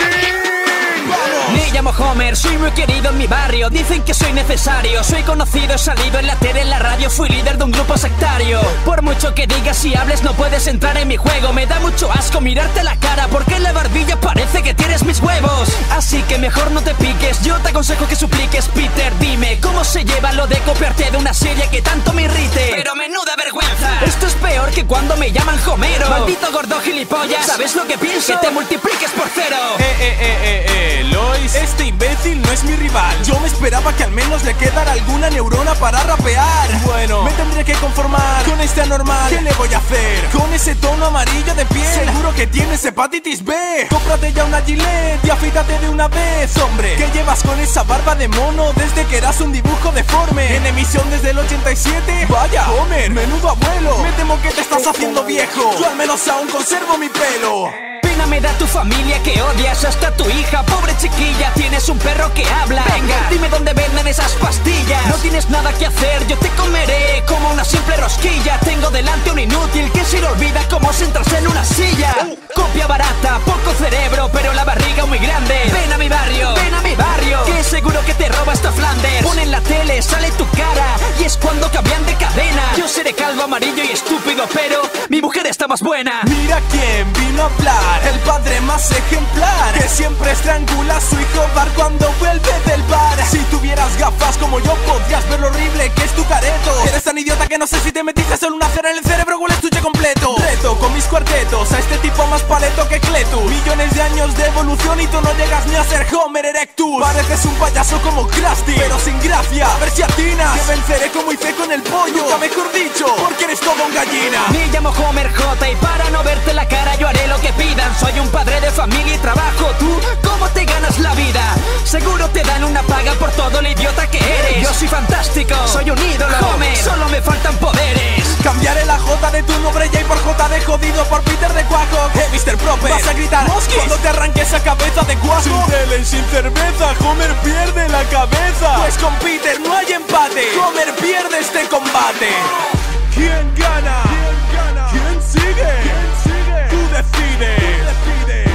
B: Me llamo Homer, soy muy querido en mi barrio. Dicen que soy necesario, soy conocido, he salido en la tele, en la radio. Fui líder de un grupo sectario. Por mucho que digas y hables no puedes entrar en mi juego. Me da mucho asco mirarte la cara, porque en la barbilla parece que tienes mis huevos. Así que mejor no te piques, yo te aconsejo que supliques. Peter, dime, ¿cómo se lleva lo de copiarte de una serie que tanto me irrite? Pero menuda vergüenza, esto es peor que cuando me llaman Homero. Maldito gordo gilipollas, ¿sabes lo que pienso? Que te multipliques por cero.
A: Eh, eh, eh, eh, eh, Lois, este imbécil no es mi rival. Yo me esperaba que al menos le quedara alguna neurona para rapear. Bueno, me tendré que conformar con este anormal. ¿Qué le voy a hacer? Con ese tono amarillo de piel, seguro que tienes hepatitis B. Cómprate ya una Gillette y afeítate de una vez, hombre. ¿Qué llevas con esa barba de mono desde que eras un dibujo deforme? En emisión desde el ochenta y siete. Vaya, Homer, menudo abuelo. Me temo que te estás haciendo viejo. Yo al menos aún conservo mi pelo.
B: Pena me da tu familia que odias hasta tu hija. Pobre chiquilla, tienes un perro que habla. Venga, dime dónde venden esas pastillas. No tienes nada que hacer, yo te comeré como una simple rosquilla. Tengo delante un inútil que se le olvida cómo sentarse en una silla. Copia barata, poco cerebro, pero la barriga muy grande. Ven a mi barrio, ven a mi barrio, que seguro que te roba esta Flanders. Pon en la tele, sale tu cara y es cuando cambian de cadena. Yo seré calvo, amarillo y estúpido, pero mi mujer está más buena.
A: Mira quién vino a hablar, el padre más ejemplar, que siempre estrangula a su hijo Bar cuando vuelve del bar. Si tuvieras gafas como yo podrías ver lo horrible que es tu careto. Eres tan idiota que no sé si te metiste solo una cera en el cerebro o el estuche completo. Reto con mis cuartetos a este tipo más paleto que Cletus. Millones de años de evolución y tú no llegas ni a ser Homer erectus. Pareces un payaso como Krusty, pero sin gracia. A ver si atinas, que venceré como hice con el pollo. Nunca mejor dicho, porque eres todo un gallina.
B: Me llamo Homer J y para no verte la cara yo haré lo que pidan. Soy un padre de familia y trabajo. ¿Tú cómo te ganas la vida? Seguro te dan una paga por todo el idiota que eres. Yo soy fantástico, soy un ídolo, Homer, solo me faltan poderes.
A: Cambiaré la J de tu nombre J por J de jodido por Peter de Quaco. Eh, mister Proper, vas a gritar Mosquis cuando te arranque esa cabeza de Quaco. Sin tele y sin cerveza, Homer pierde la cabeza. Pues con Peter no hay empate, Homer pierde este combate. ¿Quién gana? ¿Quién gana? ¿Quién sigue? ¿Quién sigue? Tú decides. Tú decides.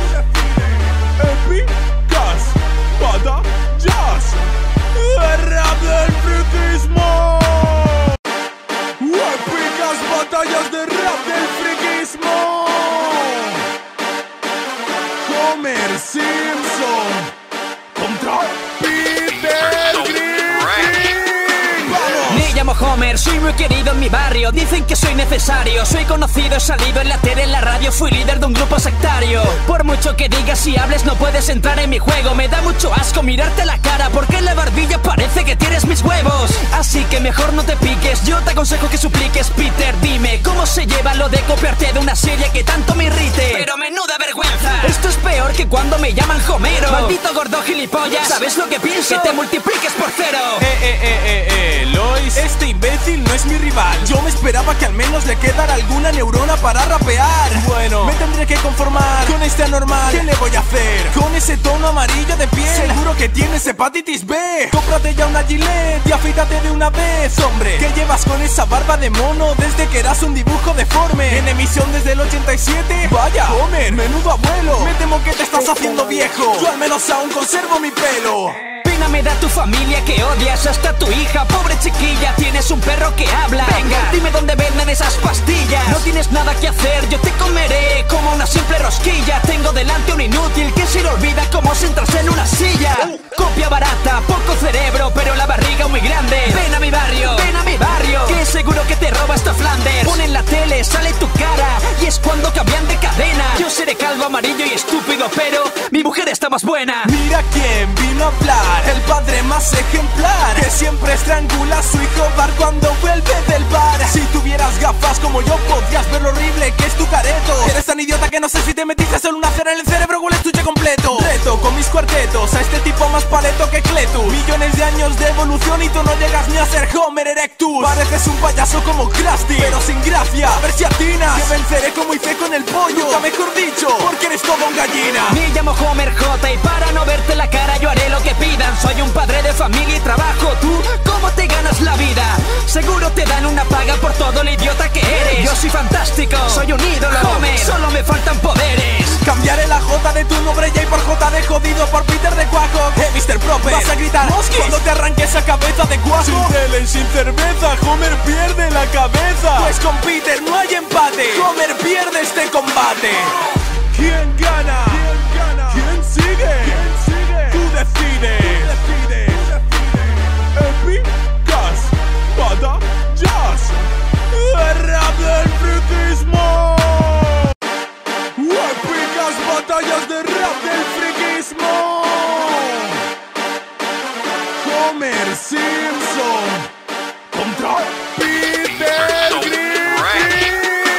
A: Épicas batallas, el rap del friquismo. Épicas batallas de rap del friquismo. Homer Simpson contra Peter Griffin.
B: Me llamo Homer, soy muy querido en mi barrio. Dicen que soy necesario, soy conocido, he salido en la tele, en la radio. Fui líder de un grupo sectario. Por mucho que digas y hables no puedes entrar en mi juego. Me da mucho asco mirarte la cara, porque en la barbilla parece que tienes mis huevos. Así que mejor no te piques, yo te aconsejo que supliques. Peter, dime, ¿cómo se lleva lo de copiarte de una serie que tanto me irrite? Pero menuda vergüenza, esto es peor que cuando me llaman Homero. Maldito gordo gilipollas, ¿sabes lo que pienso? Que te multipliques por cero.
A: Eh, eh, eh, eh, eh, Lois, este imbécil no es mi rival. Yo me esperaba que al menos le quedara alguna neurona para rapear. Bueno, me tendré que conformar con este anormal. ¿Qué le voy a hacer? Con ese tono amarillo de piel, seguro que tienes hepatitis B. Cómprate ya una Gillette y afeítate de una vez, hombre. ¿Qué llevas con esa barba de mono desde que eras un dibujo deforme? En emisión desde el ochenta y siete. Vaya, Homer, menudo abuelo. Me temo que te estás haciendo viejo. Yo al menos aún conservo mi pelo.
B: Pena me da tu familia que odias hasta tu hija. Pobre chiquilla, tienes un perro que habla. Venga, dime dónde venden esas pastillas. No tienes nada que hacer, yo te comeré como una simple rosquilla. Tengo delante un inútil que se le olvida cómo sentarse en una silla. Copia barata, poco cerebro, pero la barriga muy grande. Ven a mi barrio, ven a mi barrio, que seguro que te roba esta Flanders. Pon en la tele, sale tu cara y es cuando cambian de cadena. Yo seré calvo, amarillo y estúpido, pero mi mujer está más buena.
A: Mira quién vino a hablar, el padre más ejemplar, que siempre estrangula a su hijo bar cuando vuelve del bar. Si tuvieras gafas como yo podrías ver lo horrible que es tu careto. Eres tan idiota que no sé si te metiste solo una cera en el cerebro o el estuche completo. Reto con mis cuartetos a este tipo más paleto que Cletus. Millones de años de evolución y tú no llegas ni a ser Homer erectus. Pareces un payaso como Krusty, pero sin gracia, a ver si atinas. Te venceré como hice con el pollo, nunca mejor dicho, porque eres todo un gallina.
B: Me llamo Homer J y para no verte la cara yo haré lo que pidan. Soy un padre de familia y trabajo. ¿Tú cómo te ganas la vida? Seguro te dan una paga por todo el idiota que eres. Yo soy fantástico, soy un ídolo, Homer, solo me faltan poderes.
A: Cambiaré la J de tu nombre J por J de jodido por Peter de Cuajo. Eh, mister Proper, vas a gritar Mosquis cuando te arranque esa cabeza de cuajo. Sin tele y sin cerveza, Homer pierde la cabeza. Pues con Peter no hay empate, Homer pierde este combate. ¿Quién gana? ¿Quién gana? ¿Quién sigue? ¿Quién sigue? Tú decides. Tú decides. Épicas batallas, el rap del friquismo. Épicas batallas de rap del friquismo. Homer Simpson contra Peter Griffin.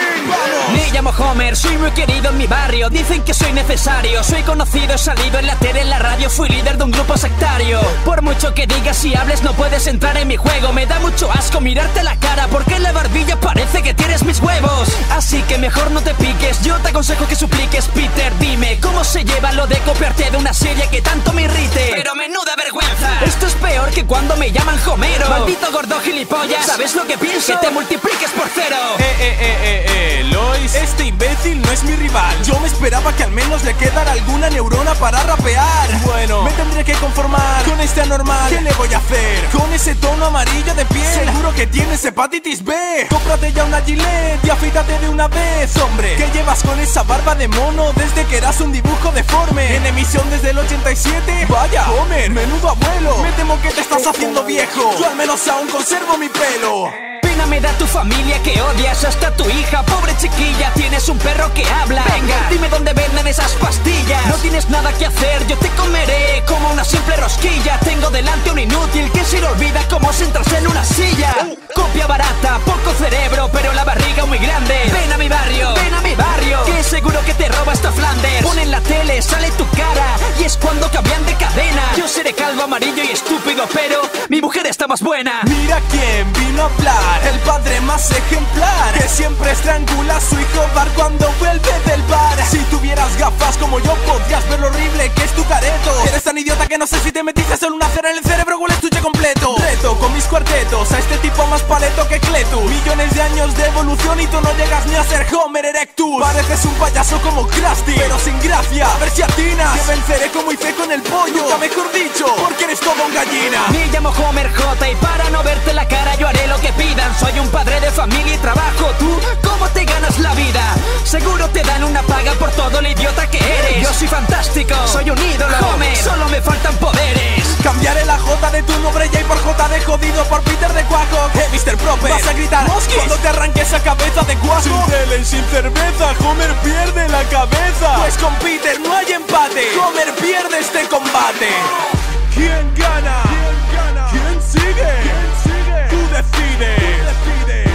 B: Me llamo Homer, soy muy querido en mi barrio. Dicen que soy necesario, soy conocido, he salido en la tele, en la radio. Fui líder de un grupo sectario. Por mucho que digas y hables no puedes entrar en mi juego. Me da mucho asco mirarte la cara, porque en la barbilla parece que tienes mis huevos. Así que mejor no te piques, yo te aconsejo que supliques. Peter, dime, ¿cómo se lleva lo de copiarte de una serie que tanto me irrite? Pero menuda vergüenza, esto es peor que cuando me llaman Homero. Maldito gordo gilipollas, ¿sabes lo que pienso? Que te multipliques por cero.
A: Eh, eh, eh, eh, eh, Lois, este imbécil no es mi rival. Yo me esperaba que al menos le quedara alguna neurona para rapear. Bueno, me tendré que conformar con este anormal. ¿Qué le voy a hacer con ese tono amarillo de piel? Seguro que tienes hepatitis B. Cómprate ya una Gillette y afeítate de una vez, hombre. ¿Qué llevas con esa barba de mono desde que eras un dibujo deforme? En emisión desde el ochenta y siete. Vaya, Homer, menudo abuelo. Me temo que te estás haciendo viejo. Yo al menos aún conservo mi pelo.
B: Pena me da tu familia que odias hasta tu hija. Pobre chiquilla, tienes un perro que habla. Venga, dime dónde venden esas pastillas. No tienes nada que hacer, yo te comeré como una simple rosquilla. Tengo delante un inútil que se le olvida cómo sentarse en una silla. Copia barata, poco cerebro, pero la barriga muy grande. Ven a mi barrio, ven a mi barrio, que seguro que te roba esta Flanders. Pon en la tele, sale tu cara y es cuando cambian de cadena. Yo seré calvo, amarillo y estúpido, pero mi mujer está más buena.
A: Mira quién vino a hablar, el padre más ejemplar, que siempre estrangula a su hijo bar cuando vuelve del bar. Si tuvieras gafas como yo podrías ver lo horrible que es tu careto. Eres tan idiota que no sé si te metiste solo una cera en el cerebro o el estuche completo. Reto con mis cuartetos a este tipo más paleto que Cletus. Millones de años de evolución y tú no llegas ni a ser Homer erectus. Pareces un payaso como Krusty, pero sin gracia, a ver si atinas. Te venceré como hice con el pollo, nunca mejor dicho, porque eres todo un gallina.
B: Me llamo Homer J y para no verte la cara yo haré lo que pidan. Soy un padre de familia y trabajo. ¿Tú cómo te ganas la vida? Seguro te dan una paga por todo el idiota que eres. Yo soy fantástico, soy un ídolo, Homer, solo me faltan poderes.
A: Cambiaré la J de tu nombre J por J de jodido por Peter de Cuajo. Eh, mister Proper, vas a gritar Mosquis cuando te arranque esa cabeza de cuajo. Sin tele y sin cerveza, Homer pierde la cabeza. Pues con Peter no hay empate, Homer pierde este combate. ¿Quién gana? ¿Quién gana? ¿Quién sigue? ¿Quién sigue? Tú decides. Tú decides.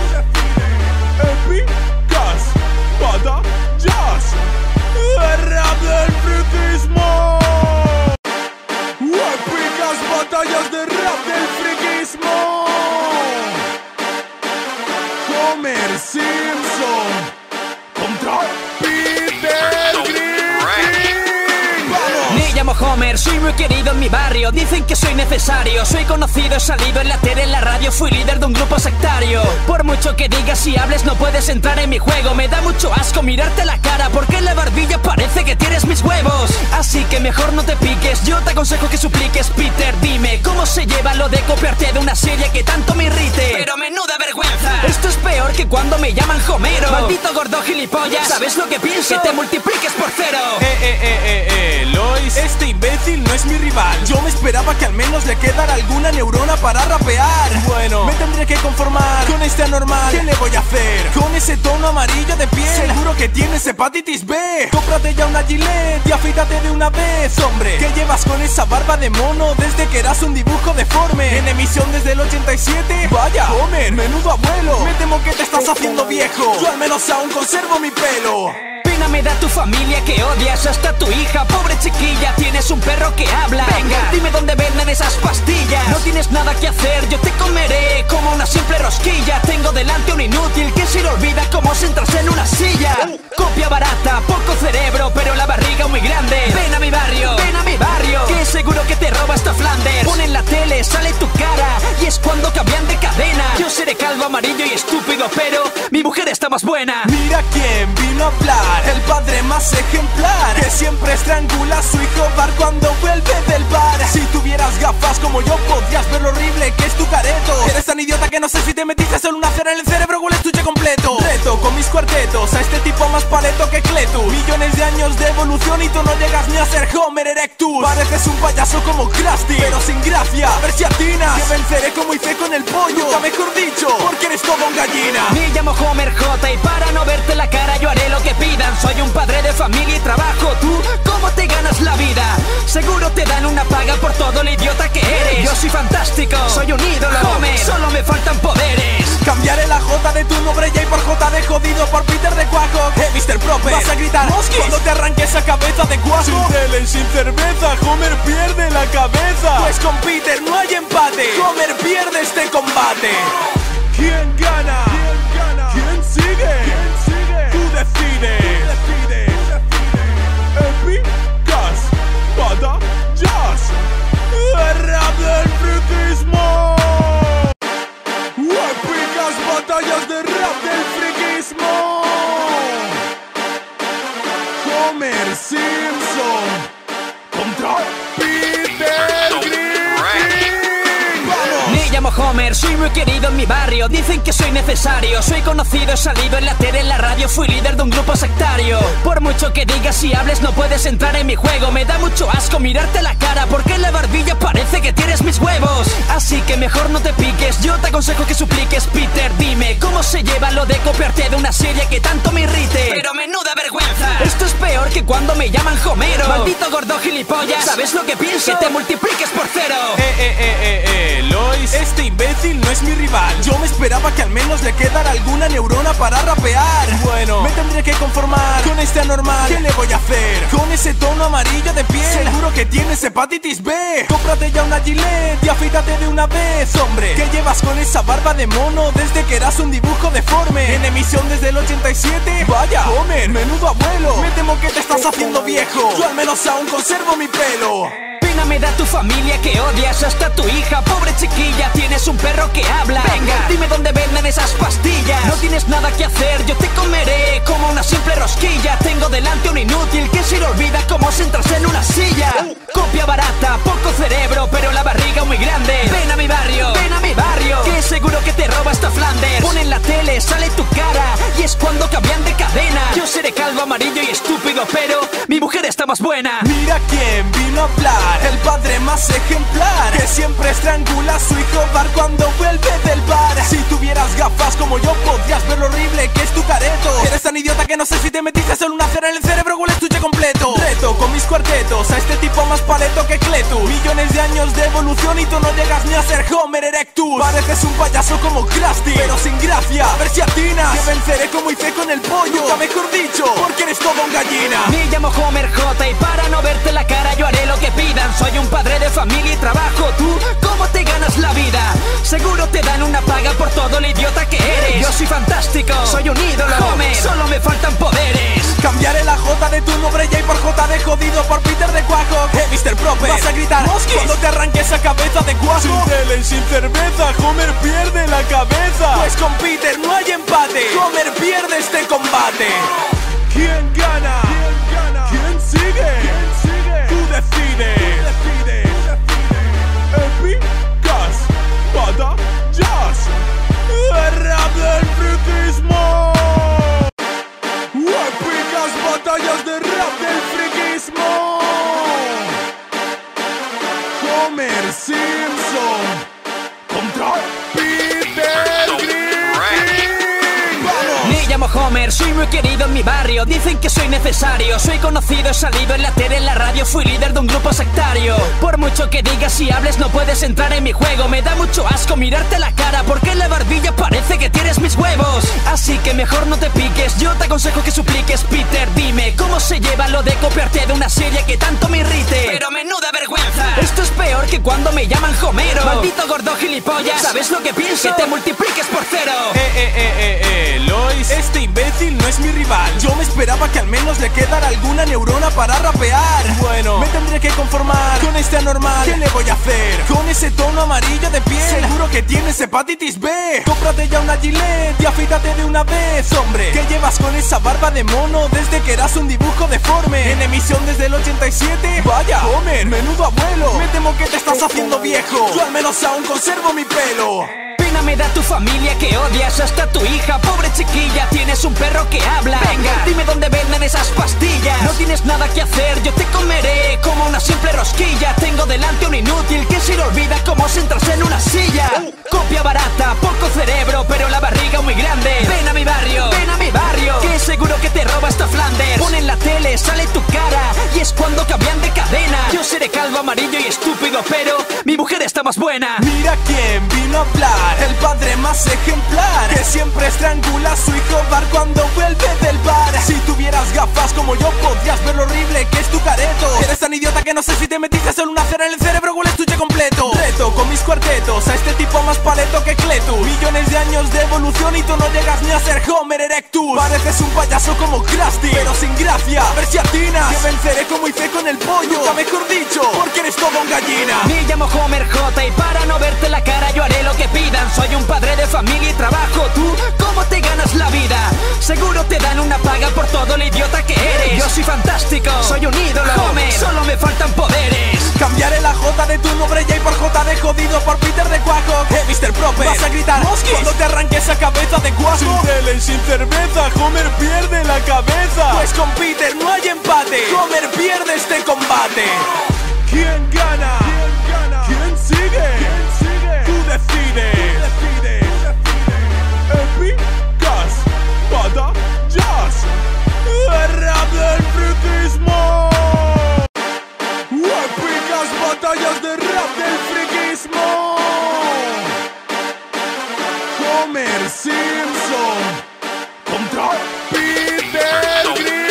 A: Épicas batallas, el rap del friquismo. Épicas batallas de rap del friquismo. Homer Simpson contra Peter Griffin.
B: Me llamo Homer, soy muy querido en mi barrio. Dicen que soy necesario, soy conocido, he salido en la tele, en la radio. Fui líder de un grupo sectario. Por mucho que digas y hables no puedes entrar en mi juego. Me da mucho asco mirarte la cara, porque en la barbilla parece que tienes mis huevos. Así que mejor no te piques, yo te aconsejo que supliques. Peter, dime, ¿cómo se lleva lo de copiarte de una serie que tanto me irrite? Pero menuda vergüenza, esto es peor que cuando me llaman Homero. Maldito gordo gilipollas, ¿sabes lo que pienso? Que te multipliques por cero.
A: Eh, eh, eh, eh, eh, Lois, este imbécil no es mi rival. Yo me esperaba que al menos le quedara alguna neurona para rapear. Bueno, me tendré que conformar con este anormal. ¿Qué le voy a hacer? Con ese tono amarillo de piel, seguro que tienes hepatitis B. Cómprate ya una Gillette y afeítate de una vez, hombre. ¿Qué llevas con esa barba de mono desde que eras un dibujo deforme? En emisión desde el ochenta y siete. Vaya, Homer, menudo abuelo. Me temo que te estás haciendo viejo. Yo al menos aún conservo mi pelo.
B: Pena me da tu familia que odias hasta tu hija. Pobre chiquilla, tienes un perro que habla. Venga, dime dónde venden esas pastillas. No tienes nada que hacer, yo te comeré como una simple rosquilla. Tengo delante un inútil que se le olvida cómo sentarse en una silla. Copia barata, poco cerebro, pero la barriga muy grande. Ven a mi barrio, ven a mi barrio, que seguro que te roba esta Flanders. Pon en la tele, sale tu cara y es cuando cambian de cadena. Yo seré calvo, amarillo y estúpido, pero mi mujer está más buena.
A: Mira quién vino a hablar, el padre más ejemplar, que siempre estrangula a su hijo Bar cuando vuelve del bar. Si tuvieras gafas como yo podrías ver lo horrible que es tu careto. Eres tan idiota que no sé si te metiste solo una cera en el cerebro o el estuche completo. Reto con mis cuartetos a este tipo más paleto que Cletus. Millones de años de evolución y tú no llegas ni a ser Homer erectus. Pareces un payaso como Krusty, pero sin gracia. A ver si atinas, que venceré como hice con el pollo. Nunca mejor dicho, porque eres todo un gallina.
B: Me llamo Homer J y para no verte la cara yo haré lo que pidan. Soy un padre de familia y trabajo. ¿Tú cómo te ganas la vida? Seguro te dan una paga por todo el idiota que eres. Yo soy fantástico, soy un ídolo, Homer, solo me faltan poderes.
A: Cambiaré la J de tu nombre J por J de jodido por Peter de Cuajo. Eh, mister Proper, vas a gritar Mosquis cuando te arranque esa cabeza de cuajo. Sin tele y sin cerveza, Homer pierde la cabeza. Pues con Peter no hay empate, Homer pierde este combate. ¿Quién gana? ¿Quién gana? ¿Quién sigue? ¿Quién sigue? Tú decides. Tú decides. Épicas batallas, el rap del friquismo. Épicas batallas de rap del friquismo. Homer Simpson contra Peter Griffin.
B: Me llamo Homer, soy muy querido en mi barrio. Dicen que soy necesario, soy conocido, he salido en la tele, en la radio. Fui líder de un grupo sectario. Por mucho que digas y hables no puedes entrar en mi juego. Me da mucho asco mirarte la cara, porque en la barbilla parece que tienes mis huevos. Así que mejor no te piques, yo te aconsejo que supliques. Peter, dime, ¿cómo se lleva lo de copiarte de una serie que tanto me irrite? Pero menuda vergüenza, esto es peor que cuando me llaman Homero. Maldito gordo gilipollas, ¿sabes lo que pienso? Que te multipliques por cero.
A: Eh, eh, eh, eh, eh, Lois, este imbécil no es mi rival. Yo me esperaba que al menos le quedara alguna neurona para rapear. Bueno, me tendré que conformar con este anormal. ¿Qué le voy a hacer? Con ese tono amarillo de piel, seguro que tienes hepatitis B. Cómprate ya una Gillette y afeítate de una vez, hombre. ¿Qué llevas con esa barba de mono desde que eras un dibujo deforme? En emisión desde el ochenta y siete. Vaya, Homer, menudo abuelo. Me temo que te estás haciendo viejo. Yo al menos aún conservo mi pelo.
B: Pena me da tu familia que odias hasta tu hija. Pobre chiquilla, tienes un perro que habla. Venga, dime dónde venden esas pastillas. No tienes nada que hacer, yo te comeré como una simple rosquilla. Tengo delante un inútil que se le olvida cómo sentarse en una silla. Copia barata, poco cerebro, pero la barriga muy grande. Ven a mi barrio, ven a mi barrio, que seguro que te roba esta Flanders. Pon en la tele, sale tu cara y es cuando cambian de cadena. Yo seré calvo, amarillo y estúpido, pero mi mujer está más buena.
A: Mira quién vino a hablar, el padre más ejemplar, que siempre estrangula a su hijo Bar cuando vuelve del bar. Si tuvieras gafas como yo podrías ver lo horrible que es tu careto. Eres tan idiota que no sé si te metiste solo una cera en el cerebro o el estuche completo. Reto con mis cuartetos a este tipo más paleto que Cletus. Millones de años de evolución y tú no llegas ni a ser Homer erectus. Pareces un payaso como Krusty, pero sin gracia. A ver si atinas, que venceré como hice con el pollo. Nunca mejor dicho, porque eres todo un gallina.
B: Me llamo Homer J y para no verte la cara yo haré lo que pidan. Soy un padre de familia y trabajo. ¿Tú cómo te ganas la vida? Seguro te dan una paga por todo el idiota que eres. Yo soy fantástico, soy un ídolo, Homer, solo me faltan poderes.
A: Cambiaré la J de tu nombre J por J de jodido por Peter de Cuajo. Eh, mister Proper, vas a gritar Mosquis cuando te arranque esa cabeza de cuajo. Sin tele y sin cerveza, Homer pierde la cabeza. Pues con Peter no hay empate, Homer pierde este combate. ¿Quién gana? ¿Quién gana? ¿Quién sigue? ¿Quién sigue? Tú decides. Tú decides. Épicas batallas, el rap del friquismo. Épicas batallas de rap del friquismo. Homer Simpson contra Peter Griffin.
B: Me llamo Homer, soy muy querido en mi barrio. Dicen que soy necesario, soy conocido, he salido en la tele, en la radio. Fui líder de un grupo sectario. Por mucho que digas y hables no puedes entrar en mi juego. Me da mucho asco mirarte la cara, porque en la barbilla parece que tienes mis huevos. Así que mejor no te piques, yo te aconsejo que supliques. Peter, dime, ¿cómo se lleva lo de copiarte de una serie que tanto me irrite? Pero menuda vergüenza, esto es peor que cuando me llaman Homero. Maldito gordo gilipollas, ¿sabes lo que pienso? Que te multipliques por cero.
A: Eh, eh, eh, eh, eh, Lois, este imbécil no es mi rival. Yo me esperaba que al menos le quedara alguna neurona para rapear. Bueno, me tendré que conformar con este anormal. ¿Qué le voy a hacer? Con ese tono amarillo de piel, seguro que tienes hepatitis B. Cómprate ya una Gillette y afeítate de una vez, hombre. ¿Qué llevas con esa barba de mono desde que eras un dibujo deforme? En emisión desde el ochenta y siete. Vaya, Homer, menudo abuelo. Me temo que te estás haciendo viejo. Yo al menos aún conservo mi pelo.
B: Pena me da tu familia que odias hasta tu hija. Pobre chiquilla, tienes un perro que habla. Venga, dime dónde venden esas pastillas. No tienes nada que hacer, yo te comeré como una simple rosquilla. Tengo delante un inútil que se le olvida cómo sentarse en una silla. Copia barata, poco cerebro, pero la barriga muy grande. Ven a mi barrio, ven a mi barrio, que seguro que te roba esta Flanders. Pon en la tele, sale tu cara y es cuando cambian de cadena. Yo seré calvo, amarillo y estúpido, pero mi mujer está más buena.
A: Mira quién vino a hablar, el padre más ejemplar, que siempre estrangula a su hijo bar cuando vuelve del bar. Si tuvieras gafas como yo podrías ver lo horrible que es tu careto. Eres tan idiota que no sé si te metiste solo una cera en el cerebro o el estuche completo. Reto con mis cuartetos a este tipo más paleto que Cletus. Millones de años de evolución y tú no llegas ni a ser Homer erectus. Pareces un payaso como Krusty, pero sin gracia. A ver si atinas, que venceré como hice con el pollo. Nunca mejor dicho, porque eres todo un gallina.
B: Me llamo Homer J y para no verte la cara yo haré lo que pidan. Soy un padre de familia y trabajo. ¿Tú cómo te ganas la vida? Seguro te dan una paga por todo el idiota que eres. Yo soy fantástico, soy un ídolo, Homer, solo me faltan poderes.
A: Cambiaré la J de tu nombre J por J de jodido por Peter de Cuajo. Eh, mister Proper, vas a gritar Mosquis cuando te arranque esa cabeza de cuajo. Sin tele y sin cerveza, Homer pierde la cabeza. Pues con Peter no hay empate, Homer pierde este combate. ¿Quién gana? ¿Quién gana? ¿Quién sigue? ¿Quién sigue? Tú decides. Tú decides. Épicas batallas, el rap del friquismo. Épicas batallas de rap del friquismo. Homer Simpson contra Peter Griffin.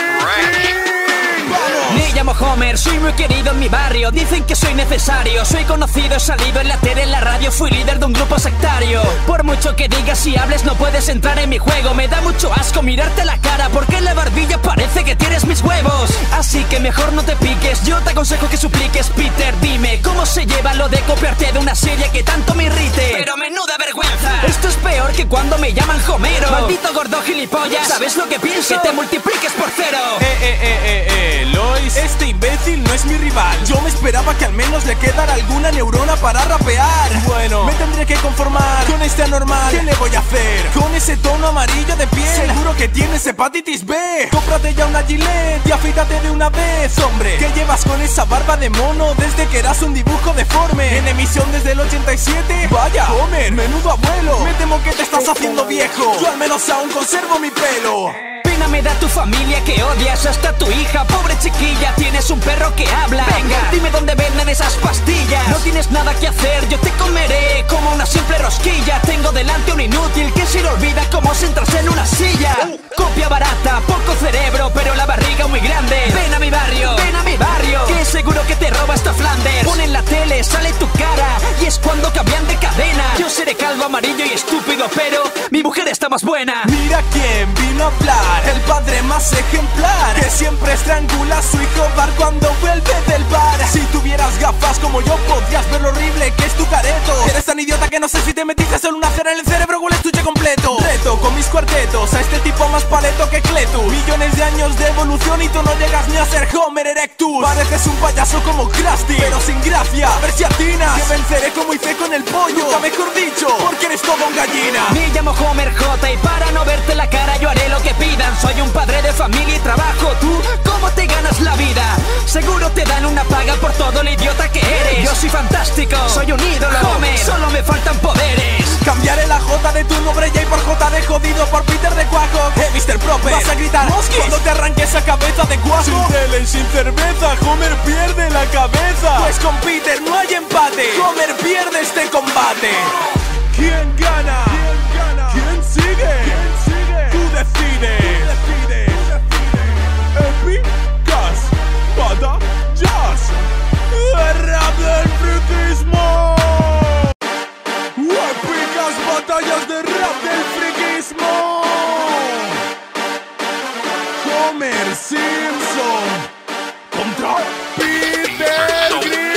B: Me llamo Homer, soy muy querido en mi barrio. Dicen que soy necesario, soy conocido, he salido en la tele, en la radio. Fui líder de un grupo sectario. Por mucho que digas y hables no puedes entrar en mi juego. Me da mucho asco mirarte la cara, porque en la barbilla parece que tienes mis huevos. Así que mejor no te piques, yo te aconsejo que supliques. Peter, dime, ¿cómo se lleva lo de copiarte de una serie que tanto me irrite? Pero menuda vergüenza, esto es peor que cuando me llaman Homero. Maldito gordo gilipollas, ¿sabes lo que pienso? Que te multipliques por cero.
A: Eh, eh, eh, eh, eh, Lois, este imbécil no es mi rival. Yo me esperaba que al menos le quedara alguna neurona para rapear. Bueno, me tendré que conformar con este anormal. ¿Qué le voy a hacer? Con ese tono amarillo de piel, seguro que tienes hepatitis B. Cómprate ya una Gillette y afeítate de una vez, hombre. ¿Qué llevas con esa barba de mono desde que eras un dibujo deforme? En emisión desde el ochenta y siete. Vaya, Homer, menudo abuelo. Me temo que te estás haciendo viejo. Yo al menos aún conservo mi pelo.
B: Pena me da tu familia que odias hasta tu hija. Pobre chiquilla, tienes un perro que habla. Venga, dime dónde venden esas pastillas. No tienes nada que hacer, yo te comeré como una simple rosquilla. Tengo delante un inútil que se le olvida cómo sentarse en una silla. Copia barata, poco cerebro, pero la barriga muy grande. Ven a mi barrio, ven a mi barrio, que seguro que te roba esta Flanders. Pon en la tele, sale tu cara y es cuando cambian de cadena. Yo seré calvo, amarillo y estúpido, pero mi mujer está más buena.
A: Mira quién vino a hablar, el padre más ejemplar, que siempre estrangula a su hijo bar cuando vuelve del bar. Si tuvieras gafas como yo podrías ver lo horrible que es tu careto. Eres tan idiota que no sé si te metiste solo una cera en el cerebro o el estuche completo. Reto con mis cuartetos a este tipo más paleto que Cletus. Millones de años de evolución y tú no llegas ni a ser Homer Erectus. Pareces un payaso como Krusty, pero sin gracia, a ver si atinas. Que venceré como hice con el pollo, nunca mejor dicho, porque eres todo un gallina.
B: Me llamo Homer J y para no verte la cara yo haré lo que pidan. Soy un padre de familia y trabajo. ¿Tú cómo te ganas la vida? Seguro te dan una paga por todo lo idiota que eres. Yo soy fantástico, soy un ídolo, Homer, solo me faltan poderes.
A: Cambiaré la J de tu nombre J por J de jodido por Peter de Cuajo. Eh, mister Proper, vas a gritar Mosquis cuando te arranque esa cabeza de cuajo. Sin tele y sin cerveza, Homer pierde la cabeza. Pues con Peter no hay empate, Homer pierde este combate. ¿Quién gana? ¿Quién gana? ¿Quién sigue? ¿Quién sigue? Tú decides. Tú decides. Épicas batallas, el rap del friquismo. Épicas batallas de rap del friquismo. Homer Simpson contra Peter Griffin.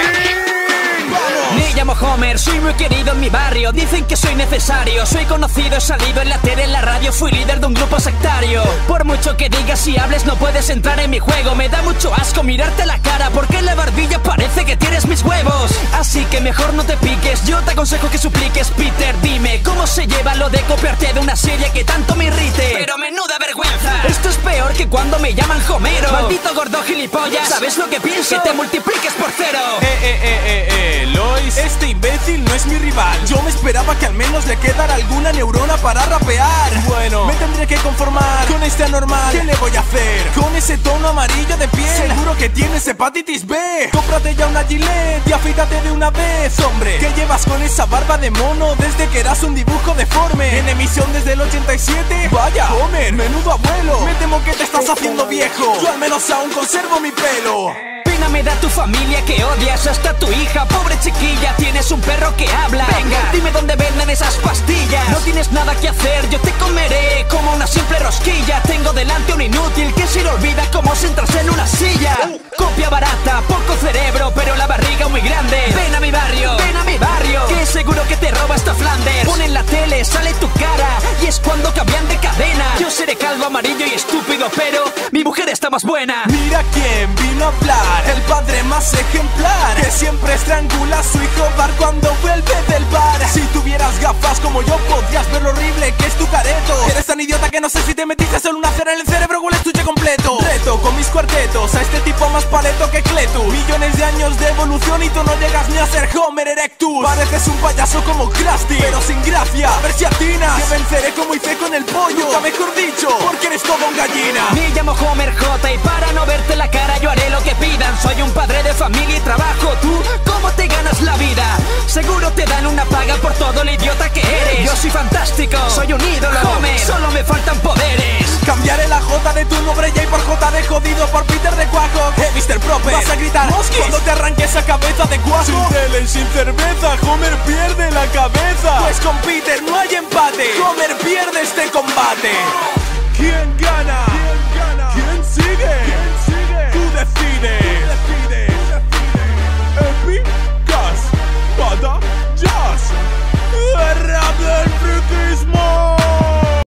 B: Me llamo Homer, soy muy querido en mi barrio. Dicen que soy necesario, soy conocido, he salido en la tele, en la radio. Fui líder de un grupo sectario. Por mucho que digas y hables no puedes entrar en mi juego. Me da mucho asco mirarte la cara porque en la barbilla parece que tienes mis huevos. Así que mejor no te piques, yo te aconsejo que supliques. Peter, dime, ¿cómo se lleva lo de copiarte de una serie que tanto me irrite? Pero menuda vergüenza, esto es peor que cuando me llaman Homero. Maldito gordo gilipollas, ¿sabes lo que pienso? Que te multipliques por cero.
A: Eh, eh, eh, eh, eh, Lois, este imbécil no es mi rival. Yo me esperaba que al menos le quedara alguna neurona para rapear. Bueno, me tendré que conformar con este anormal. ¿Qué le voy a hacer? Con ese tono amarillo de piel, seguro que tienes hepatitis B. Cómprate ya una Gillette y afeítate de una vez, hombre. ¿Qué llevas con esa barba de mono desde que eras un dibujo deforme? En emisión desde el ochenta y siete. Vaya, Homer, menudo abuelo. Me temo que te estás haciendo viejo. Yo al menos aún conservo mi pelo.
B: Pena me da tu familia que odias hasta tu hija. Pobre chiquilla, tienes un perro que habla. Venga, dime dónde venden esas pastillas. No tienes nada que hacer, yo te comeré como una simple rosquilla. Tengo delante un inútil que se le olvida cómo sentarse en una silla. Copia barata, poco cerebro, pero la barriga muy grande. Ven a mi barrio, ven a mi barrio, que seguro que te roba esta Flanders. Pon en la tele, sale tu cara y es cuando cambian de cadena. Yo seré calvo, amarillo y estúpido, pero mi mujer está más buena.
A: Mira quién vino a hablar, el padre más ejemplar, que siempre estrangula a su hijo bar cuando vuelve del bar. Si tuvieras gafas como yo podrías ver lo horrible que es tu careto. Eres tan idiota que no sé si te metiste solo una cera en el cerebro o el estuche completo. Reto con mis cuartetos a este tipo más paleto que Cletus. Millones de años de evolución y tú no llegas ni a ser Homer Erectus. Pareces un payaso como Krusty, pero sin gracia, a ver si atinas. Que venceré como hice con el pollo, nunca mejor dicho, porque eres todo un gallina.
B: Me llamo Homer J y para no verte la cara yo haré lo que pidan. Soy un padre de familia y trabajo. ¿Tú cómo te ganas la vida? Seguro te dan una paga por todo lo idiota que eres. Yo soy fantástico, soy un ídolo, Homer, solo me faltan poderes.
A: Cambiaré la J de tu nombre J por J de jodido por Peter de Cuajo. Eh, mister Proper, vas a gritar Mosquis cuando te arranque esa cabeza de cuajo. Sin tele y sin cerveza, Homer pierde la cabeza. Pues con Peter no hay empate, Homer pierde este combate. ¿Quién gana? ¿Quién gana? ¿Quién sigue? ¿Quién sigue? Tú decides.